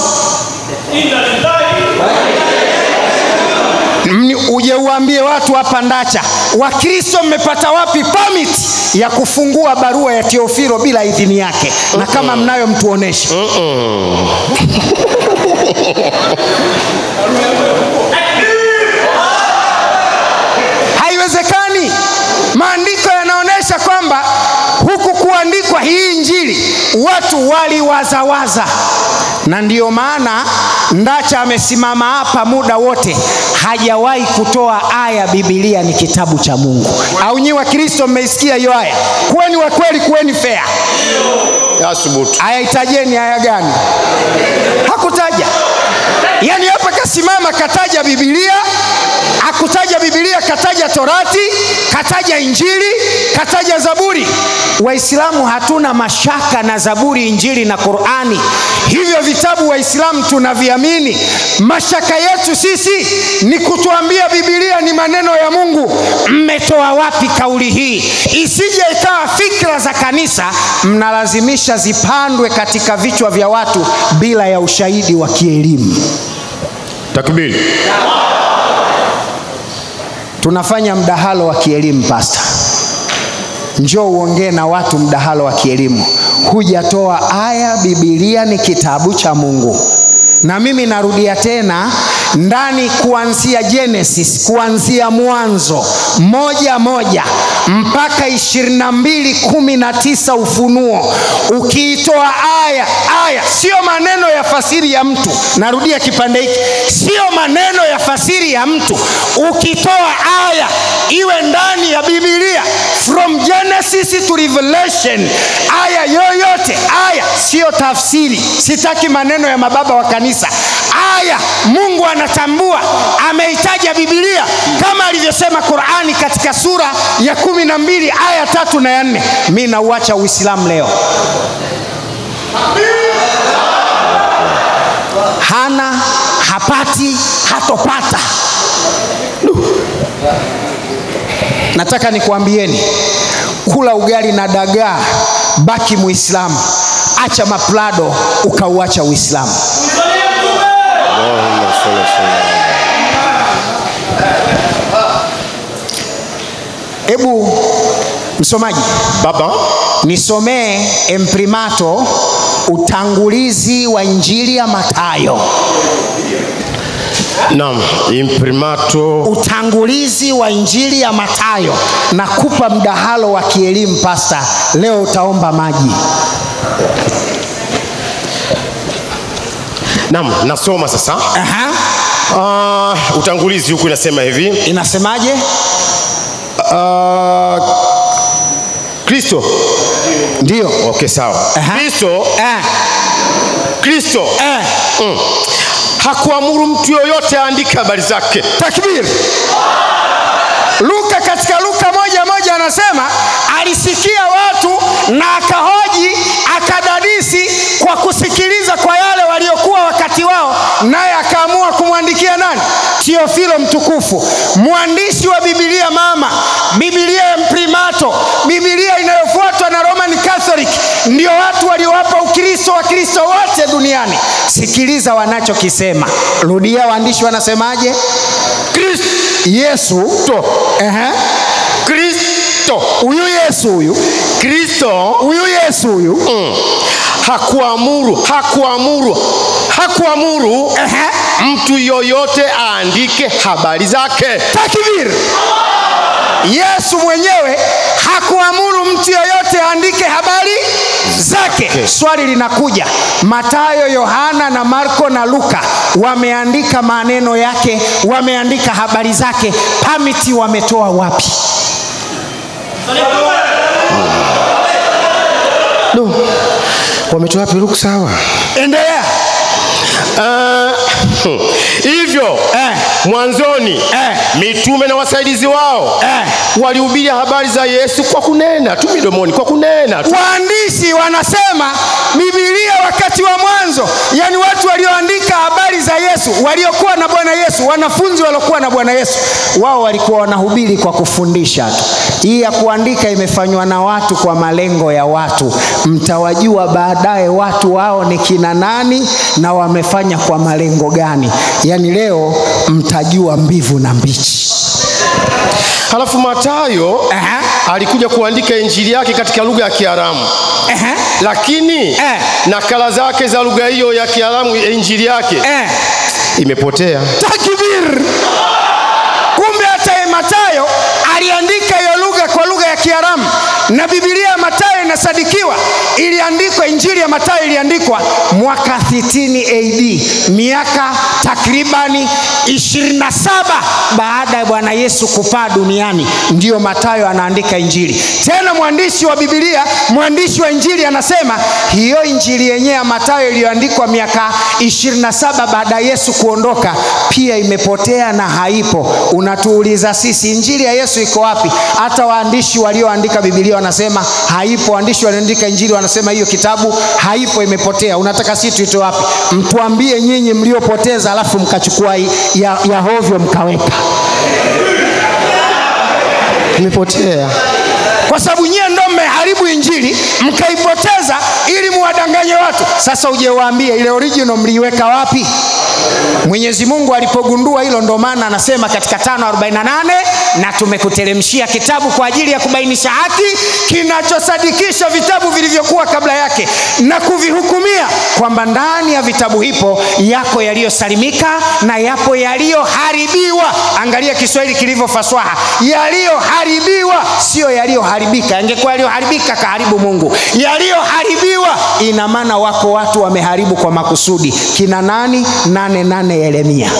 Uje uambie watu hapa Ndacha, Wakristo mmepata wapi permit ya kufungua barua ya Theophilo bila idhini yake? Na kama mnayo mtuoneshe. Haiwezekani. Maandiko yanaonesha kwamba huku kuandikwa hii Injili watu waliwazawaza, na ndiyo maana Ndacha amesimama hapa muda wote hajawahi kutoa aya Biblia ni kitabu cha Mungu. Au nyi wa Kristo mmeisikia hiyo aya? Kuweni wa kweli, kuweni fair. Ya subutu. Aya itajeni, aya gani? Hakutaja. Yaani hapa kasimama kataja Biblia, hakutaja Biblia, kataja Torati, kataja Injili, kataja Zaburi. Waislamu hatuna mashaka na Zaburi, Injili na Qur'ani. Hivyo vitabu Waislamu tunaviamini. Mashaka yetu sisi ni kutuambia Biblia ni maneno ya Mungu. Mmetoa wapi kauli hii? Isije ikawa fikra za kanisa mnalazimisha zipandwe katika vichwa vya watu bila ya ushahidi wa kielimu. Takbiri. Tunafanya mdahalo wa kielimu, pastor. Njoo uongee na watu mdahalo wa kielimu. Hujatoa aya Biblia ni kitabu cha Mungu. Na mimi narudia tena, ndani kuanzia Genesis, kuanzia mwanzo moja moja mpaka ishirini na mbili kumi na tisa Ufunuo, ukiitoa aya aya, sio maneno ya fasiri ya mtu. Narudia kipande hiki, sio maneno ya fasiri ya mtu. Ukitoa aya iwe ndani ya Biblia from Genesis to Revelation, aya yoyote, aya sio tafsiri. Sitaki maneno ya mababa wa kanisa. Aya Mungu anatambua, ameitaja Biblia kama alivyosema Qur'ani katika sura ya kumi na mbili aya tatu na ya nne. Mimi nauacha Uislamu leo. Hana, hapati, hatopata. Nataka nikuambieni, kula ugali na dagaa, baki Muislamu. Acha maplado ukauacha Uislamu. Ebu msomaji Baba, nisomee imprimato utangulizi wa Injili ya Mathayo. Naam, imprimato Utangulizi wa Injili ya Mathayo. Nakupa mdahalo wa kielimu, pastor. Leo utaomba maji. Naam, nasoma sasa. Aha. Uh, utangulizi huku inasema hivi. Inasemaje? Uh, Kristo. Ndio. Okay, sawa. Kristo. Eh. Kristo. Eh. Mm. Hakuamuru mtu yoyote aandike habari zake. Takbir. Luka katika Luka moja moja anasema alisikia watu na akahoji akadadisi kwa kusikiliza kwa yale waliokuwa wakati wao, naye akaamua kumwandikia nani? Teofilo mtukufu, mwandishi wa Biblia mama, Biblia ya Imprimato, Biblia inayofuatwa na Roman Catholic, ndio watu waliowapa Ukristo wa Kristo wote duniani. Sikiliza wanachokisema. Rudia, waandishi wanasemaje? Kristo. Yesu to. Ehe. Kristo. Huyu Yesu huyu. Kristo. Huyu Yesu huyu. Mm. Hakuamuru, hakuamuru, hakuamuru Ehe. mtu yoyote aandike habari zake. Takbir. Yesu mwenyewe hakuamuru mtu yoyote aandike habari zake. Okay. Swali linakuja, Mathayo, Yohana na Marko na Luka wameandika maneno yake, wameandika habari zake, pamiti wametoa wapi? No. Wametoa wapi? Luka, sawa. Endelea. Uh, hivyo eh. mwanzoni eh. mitume na wasaidizi wao eh. walihubiri habari za Yesu kwa kunena tu midomoni, kwa kunena tu. Waandishi wanasema Biblia wakati wa mwanzo, yani watu walioandika habari za Yesu, waliokuwa na Bwana Yesu, wanafunzi waliokuwa na Bwana Yesu, wao walikuwa wanahubiri kwa kufundisha tu. Hii ya kuandika imefanywa na watu kwa malengo ya watu. Mtawajua baadaye watu wao ni kina nani na wamefanya kwa malengo gani. Yani leo mtajua mbivu na mbichi. Halafu Mathayo uh-huh. alikuja kuandika injili yake katika lugha ya Kiaramu. Uh-huh. Lakini uh. nakala zake za lugha hiyo ya Kiaramu, injili yake uh. imepotea. Takbir. Kumbe hata Mathayo aliandika hiyo lugha kwa lugha ya Kiaramu, na Biblia ya Mathayo inasadikiwa iliandikwa, injili ya Mathayo iliandikwa mwaka sitini A D, miaka takribani ishirini na saba baada ya Bwana Yesu kupaa duniani, ndio Mathayo anaandika injili. Tena mwandishi wa Biblia, mwandishi wa injili anasema hiyo injili yenyewe ya Mathayo iliyoandikwa miaka ishirini na saba baada ya Yesu kuondoka pia imepotea na haipo. Unatuuliza sisi injili ya Yesu iko wapi? Hata waandishi walioandika Biblia wanasema haipo. Waandishi walioandika injili wanasema hiyo kitabu haipo, imepotea. Unataka sisi tuitoe wapi? Mtuambie nyinyi mliopoteza, alafu mkachukua ya, ya hovyo mkaweka. Imepotea. Kwa sababu nyie ndio mmeharibu injili, mkaipoteza ili muwadanganye watu. Sasa uje waambie ile original mliweka wapi? Mwenyezi Mungu alipogundua hilo, ndo maana anasema katika tano arobaini na nane, na tumekuteremshia kitabu kwa ajili ya kubainisha haki, kinachosadikisha vitabu vilivyokuwa kabla yake na kuvihukumia kwamba ndani ya vitabu hipo yako yaliyosalimika na yapo yaliyoharibiwa. Angalia Kiswahili kilivyo faswaha, yaliyoharibiwa, sio yaliyoharibika. Ingekuwa yaliyoharibika kaharibu Mungu. Yaliyoharibiwa ina maana wako watu wameharibu kwa makusudi. Kina nani? Nane nane Yeremia.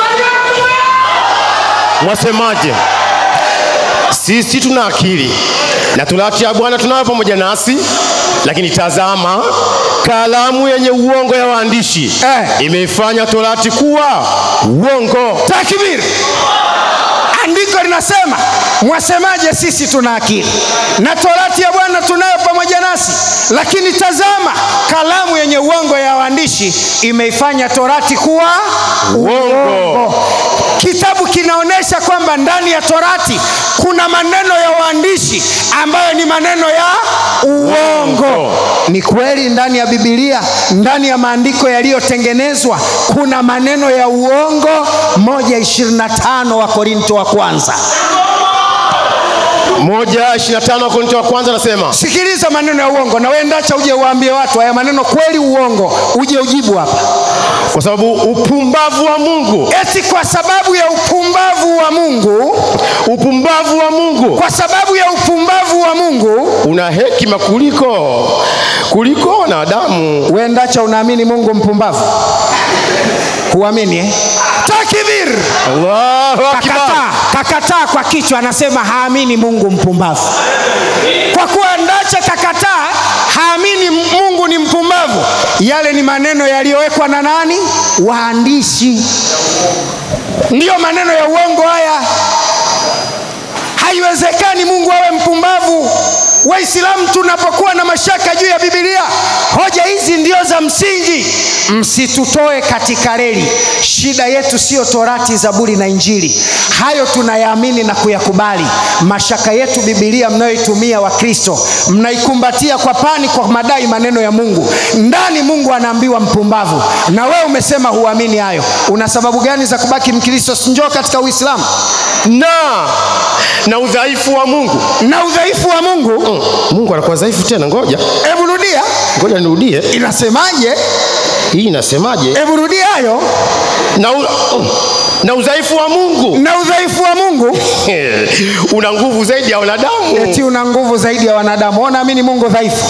Mwasemaje? Sisi tuna akili na torati ya Bwana tunayo pamoja nasi, lakini tazama, kalamu yenye uongo ya waandishi eh, imeifanya torati kuwa uongo. Takbir. Andiko linasema, mwasemaje sisi tuna akili na torati ya Bwana tunayo pamoja nasi, lakini tazama, kalamu yenye uongo ya waandishi imeifanya torati kuwa uongo. Kitabu kinaonesha kwamba ndani ya torati kuna maneno ya waandishi ambayo ni maneno ya uongo. Ni kweli ndani ya Biblia, ndani ya maandiko yaliyotengenezwa kuna maneno ya uongo. Moja ishirini na tano wa Korinto wa kwanza. Moja ishirini na tano wa Korinto wa kwanza nasema, sikiliza maneno ya uongo na wewe ndacha uje uambie watu haya maneno kweli uongo, uje ujibu hapa. Kwa sababu upumbavu wa Mungu. Eti kwa sababu ya upumbavu wa Mungu. Upumbavu wa Mungu. Kwa sababu ya upumbavu wa Mungu. Una hekima kuliko kuliko wanadamu. Wewe ndacha unaamini Mungu mpumbavu? Huamini eh? Takbir. Allahu akbar. Kakataa, kakataa kwa kichwa, anasema haamini Mungu mpumbavu. Kwa kuwa Ndacha kakataa haamini Mungu ni mpumbavu, yale ni maneno yaliyowekwa na nani? Waandishi. Ndiyo maneno ya uongo haya. Haiwezekani Mungu awe mpumbavu. Waislamu tunapokuwa na mashaka juu ya Biblia, hoja hizi ndio za msingi. Msitutoe katika reli. Shida yetu sio Torati, Zaburi na Injili. Hayo tunayaamini na kuyakubali. Mashaka yetu Biblia mnayoitumia wa Kristo, mnaikumbatia kwa pani kwa madai maneno ya Mungu. Ndani Mungu anaambiwa mpumbavu, na wewe umesema huamini hayo. Una sababu gani za kubaki Mkristo? Njoo katika Uislamu. Na na udhaifu wa Mungu. Na udhaifu wa Mungu. Mm. Mungu anakuwa dhaifu tena, ngoja. Hebu rudia. Ngoja nirudie. Inasemaje? Hii inasemaje? Hebu rudia hayo. Na u, na udhaifu wa Mungu. Na udhaifu wa Mungu. Una nguvu zaidi ya wanadamu. Eti una nguvu zaidi ya wanadamu. Unaamini Mungu dhaifu?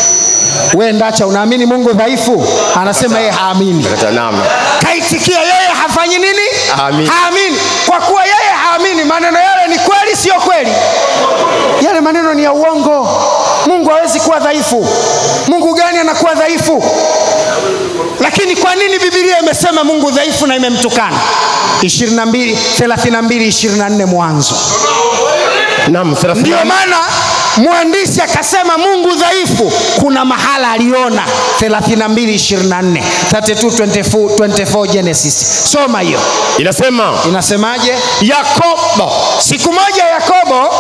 Wewe Ndacha unaamini Mungu dhaifu? Anasema yeye haamini. Kaitikia yeye hafanyi nini? Haamini. Haamini. Kwa kuwa yeye haamini, maneno yale ni kweli sio kweli? Yale maneno ni ya uongo. Mungu hawezi kuwa dhaifu. Mungu gani anakuwa dhaifu? Lakini kwa nini Biblia imesema Mungu dhaifu na imemtukana? ishirini na mbili thelathini na mbili ishirini na nne Mwanzo. Naam, ndio maana mwandishi akasema Mungu dhaifu. Kuna mahala aliona thelathini na mbili ishirini na nne, thelathini na mbili ishirini na nne Genesis. Soma hiyo. Inasema, inasemaje? Yakobo. Siku moja Yakobo,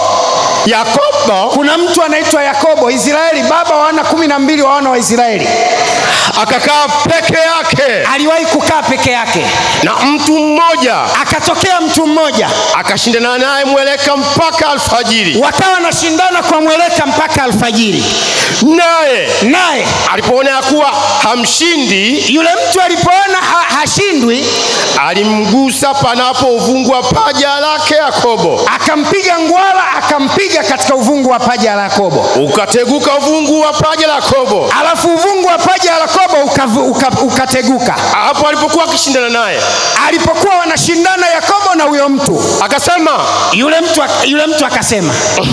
Yakobo, kuna mtu anaitwa Yakobo, Israeli, baba wa wana kumi na mbili wa wana wa Israeli. Akakaa peke yake. Aliwahi kukaa peke yake. Na mtu mmoja, akatokea mtu mmoja, akashindana naye mweleka mpaka alfajiri. Wakawa wanashindana kwa mweleka mpaka alfajiri. Naye naye alipoona ya kuwa hamshindi, yule mtu alipoona ha, hashindwi, alimgusa panapo uvungu wa paja lake Yakobo. Akampiga ngwala, akampiga katika uvungu wa paja la Yakobo. Ukateguka uvungu wa paja la Yakobo. Alafu uvungu wa paja la Yakobo ukavu, uka, ukateguka. Hapo alipokuwa akishindana naye. Alipokuwa wanashindana Yakobo na huyo mtu, akasema, yule mtu yule mtu akasema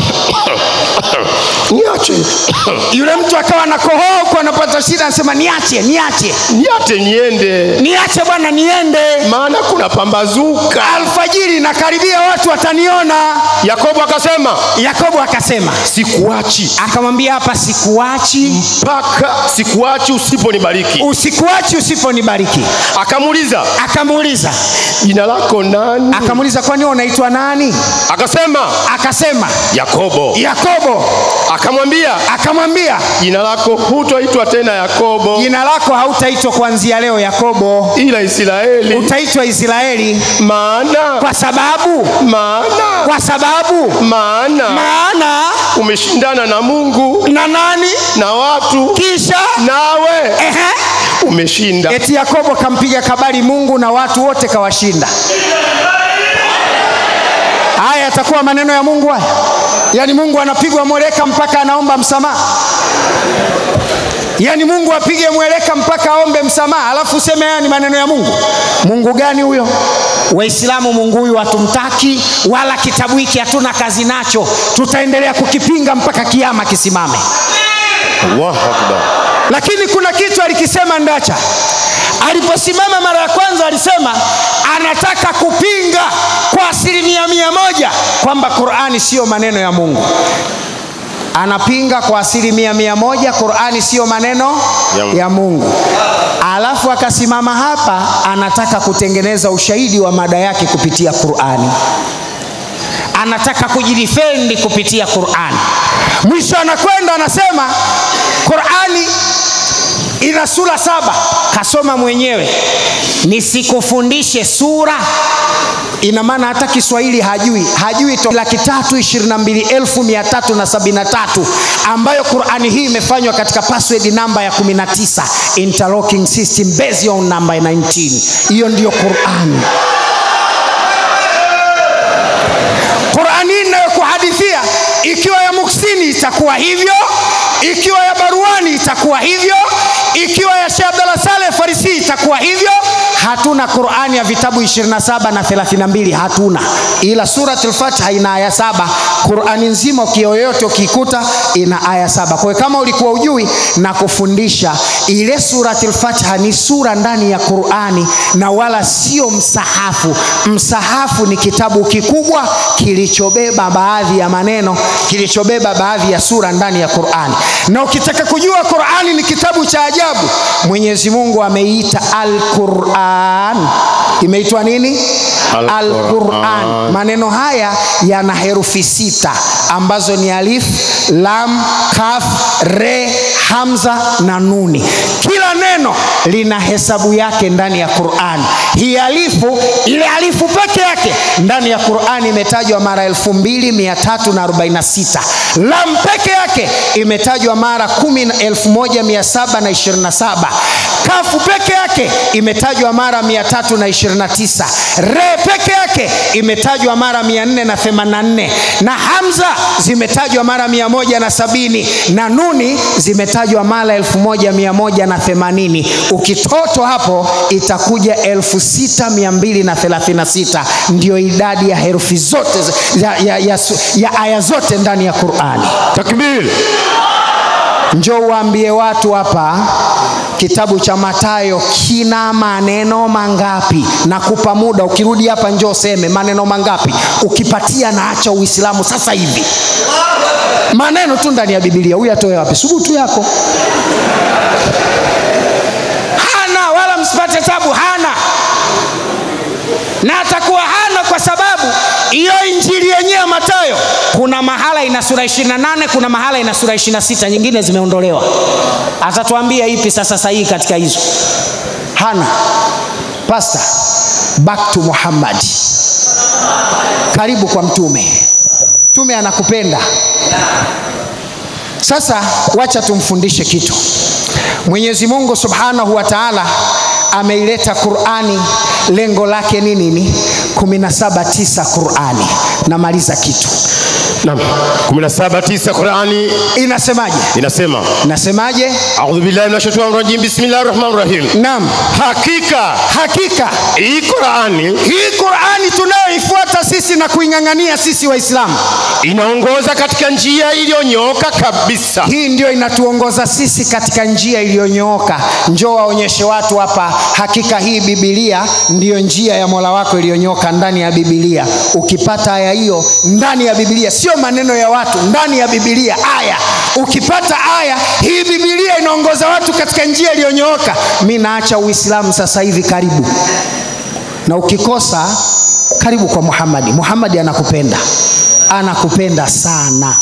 niache. Yule mtu akawa na kohoa huko anapata shida, anasema niache, niache. Niache niende. Niache bwana niende. Maana kuna pambazuka. Alfajiri na karibia, watu wataniona. Yakobo akasema, Yakobo akasema, sikuachi. Akamwambia hapa, sikuachi mpaka sikuachi usiponibariki. Usikuachi usiponibariki. Akamuuliza, akamuuliza, jina lako nani? Akamuuliza, kwani unaitwa nani? Akasema, akasema Yakobo. Yakobo. Akamwambia, akamwambia, jina lako hutoitwa tena Yakobo. Jina lako hautaitwa kuanzia leo Yakobo, ila Israeli. Utaitwa Israeli. Maana, kwa sababu, maana, kwa sababu, maana, maana umeshindana na Mungu na nani? Na watu, kisha nawe ehe umeshinda. Eti Yakobo kampiga kabali Mungu na watu wote kawashinda. Haya atakuwa maneno ya Mungu haya? Yaani Mungu anapigwa mweleka mpaka anaomba msamaha? Yaani Mungu apige mweleka mpaka aombe msamaha alafu useme haya ni maneno ya Mungu? Mungu gani huyo? Waislamu, Mungu huyu hatumtaki, wala kitabu hiki hatuna kazi nacho. Tutaendelea kukipinga mpaka kiyama kisimame. Allahu Akbar. Lakini kuna kitu alikisema Ndacha. Aliposimama mara ya kwanza alisema anataka kupinga kwa asilimia mia moja kwamba Qur'ani sio maneno ya Mungu. Anapinga kwa asilimia mia moja Qur'ani sio maneno ya, ya Mungu. Alafu akasimama hapa anataka kutengeneza ushahidi wa mada yake kupitia Qur'ani. Anataka kujidefend kupitia Qur'ani. Mwisho anakwenda anasema Qur'ani ina sura saba. Kasoma mwenyewe. Nisikufundishe sura. Ina maana hata Kiswahili hajui. Hajui to laki tatu ishirini na mbili elfu mia tatu na sabini na tatu ambayo Qur'ani hii imefanywa katika password namba ya kumi na tisa, interlocking system based on number kumi na tisa. Hiyo ndio Qur'ani. Qur'ani inayokuhadithia ikiwa ya Muksini itakuwa hivyo, ikiwa ya Baruani itakuwa hivyo, ikiwa ya Sheikh Abdallah Saleh reference itakuwa hivyo. Hatuna Qur'ani ya vitabu ishirini na saba na thelathini na mbili, hatuna, ila suratul Fatiha ina aya saba. Qur'ani nzima ukiyoyote ukikuta ina aya saba. Kwa hiyo kama ulikuwa ujui na kufundisha, ile suratul Fatiha ni sura ndani ya Qur'ani na wala sio msahafu. Msahafu ni kitabu kikubwa kilichobeba baadhi ya maneno, kilichobeba baadhi ya sura ndani ya Qur'ani. Na ukitaka kujua Qur'ani ni kitabu cha ajabu, Mwenyezi Mungu ameita Al-Qur'an. Imeitwa nini? Al-Qur'an. Maneno haya yana herufi sita ambazo ni alif, lam, kaf, re, hamza na nuni. Kila neno lina hesabu yake ndani ya Qur'an. Hii alifu, ile alifu peke yake ndani ya Qur'an imetajwa mara elfu mbili mia tatu na arobaini na sita. Lam peke yake imetajwa mara elfu moja mia saba na ishirini na saba. Kafu peke yake imetajwa mara mia tatu na ishirini na tisa. Re peke yake imetajwa mara mia nne na themanini na nne, na hamza zimetajwa mara mia moja na sabini, na nuni zimetajwa mara elfu moja mia moja na themanini. Ukitoto hapo itakuja elfu sita mia mbili na thelathini na sita. Ndio idadi ya herufi zote ya, ya, ya, ya aya zote ndani ya Qur'ani. Takbir. Njoo waambie watu hapa, kitabu cha Mathayo kina maneno mangapi? Nakupa muda, ukirudi hapa njoo seme maneno mangapi. Ukipatia na acha Uislamu sasa hivi. Maneno tu ndani ya Biblia, huyu atoe wapi? Subutu yako. Hana, wala msipate tabu, hana. Na atakuwa hana kwa sababu hiyo injili yenyewe Mathayo kuna mahala ina sura ishirini na nane, kuna mahala ina sura ishirini na sita, nyingine zimeondolewa. Atatuambia ipi sasa sahihi katika hizo? Hana. Pastor, back to Muhammad. Karibu kwa mtume. Mtume anakupenda. Sasa wacha tumfundishe kitu. Mwenyezi Mungu Subhanahu wa Ta'ala ameileta Qur'ani, lengo lake ni nini? kumi na saba tisa Qur'ani. Namaliza kitu. Naam. kumi na saba tisa Qur'ani inasemaje? Inasema. Inasemaje? A'udhu billahi minash shaitanir rajim. Bismillahir rahmanir rahim. Naam. Hakika, hakika hii Qur'ani, hii Qur'ani tunayoifuata sisi na kuingangania sisi Waislamu inaongoza katika njia iliyonyooka kabisa. Hii ndio inatuongoza sisi katika njia iliyonyooka. Njoo waonyeshe watu hapa, hakika hii Biblia ndio njia ya Mola wako iliyonyooka ndani ya Biblia. Ukipata aya hiyo ndani ya Biblia, sio maneno ya watu, ndani ya Biblia aya. Ukipata aya, hii Biblia inaongoza watu katika njia iliyonyooka, mimi naacha Uislamu sasa hivi, karibu. Na ukikosa, karibu kwa Muhammad. Muhammad anakupenda. Anakupenda sana.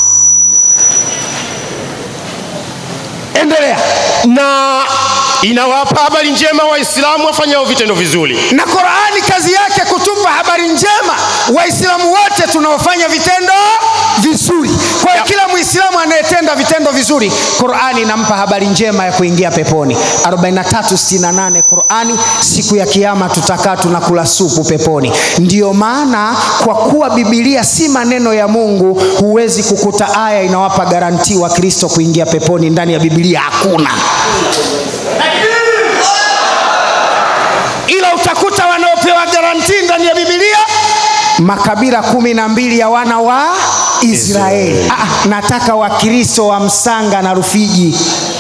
Endelea. Na inawapa habari njema Waislamu wafanyao vitendo vizuri. Na Qur'ani kazi yake kutupa habari njema Waislamu wote tunaofanya vitendo vizuri. Kwa hiyo kila Muislamu anayetenda vitendo vizuri, Qur'ani inampa habari njema ya kuingia peponi. arobaini na tatu sitini na nane Qur'ani, siku ya kiyama tutakaa tunakula supu peponi. Ndiyo maana kwa kuwa Biblia si maneno ya Mungu, huwezi kukuta aya inawapa garanti wa Kristo kuingia peponi ndani ya Biblia, hakuna. Ila utakuta wanaopewa garanti ndani ya Biblia makabila kumi na mbili ya wana wa Israeli. Ah, nataka Wakristo wa Msanga na Rufiji.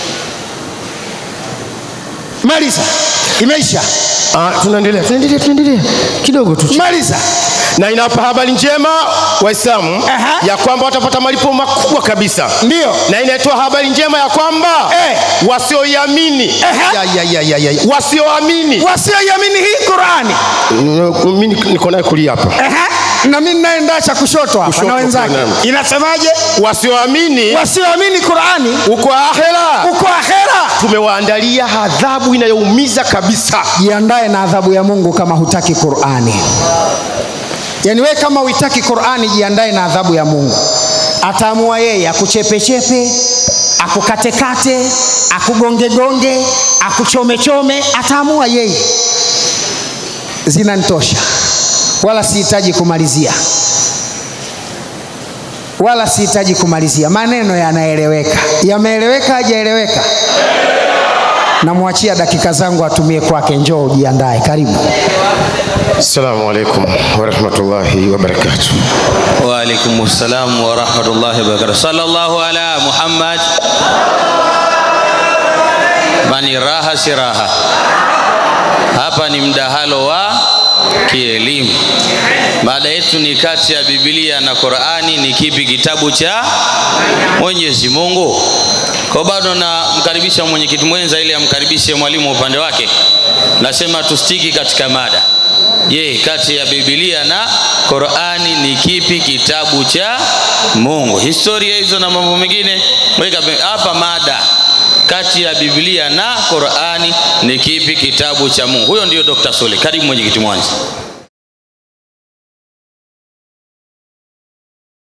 Maliza. Imeisha. Ah, tunaendelea. Tunaendelea, tunaendelea. Kidogo tu. Maliza. Na inawapa habari njema Waislamu ya kwamba watapata malipo makubwa kabisa. Ndio. Na inatoa habari njema ya kwamba eh, wasioiamini ya, ya, ya, ya, ya. wasioamini wasioiamini hii Qur'ani. Mimi niko naye kulia hapa. Ehe. Na mimi naenda cha kushoto hapa na wenzake. Inasemaje? Wasioamini wasioamini Qur'ani uko akhera. Uko akhera tumewaandalia adhabu inayoumiza kabisa. Jiandae na adhabu ya Mungu kama hutaki Qur'ani. Yaani wewe kama uitaki Qur'ani, jiandae na adhabu ya Mungu. Ataamua yeye akuchepechepe, akukatekate, akugongegonge, akuchomechome, ataamua yeye. Zinanitosha. Wala sihitaji kumalizia. Wala sihitaji kumalizia. Maneno yanaeleweka. Yameeleweka, hajaeleweka? namwachia dakika zangu atumie kwake. Njoo ujiandae, karibu. Assalamu alaikum wa rahmatullahi wa barakatuh. Wa alaikum assalam wa rahmatullahi wa barakatuh. Sallallahu ala Muhammad. Mani raha si raha. Hapa ni mdahalo wa kielimu. Mada yetu ni kati ya Biblia na Qur'ani ni kipi kitabu cha Mwenyezi Mungu. Kwa bado na mkaribisha mwenyekiti mwenza ili amkaribishe mwalimu upande wake. Nasema tustiki katika mada. Je, kati ya Biblia na Qur'ani ni kipi kitabu cha Mungu? Historia hizo na mambo mengine weka hapa mada. Kati ya Biblia na Qur'ani ni kipi kitabu cha Mungu? Huyo ndio Doctor Sule. Karibu mwenyekiti mwenza.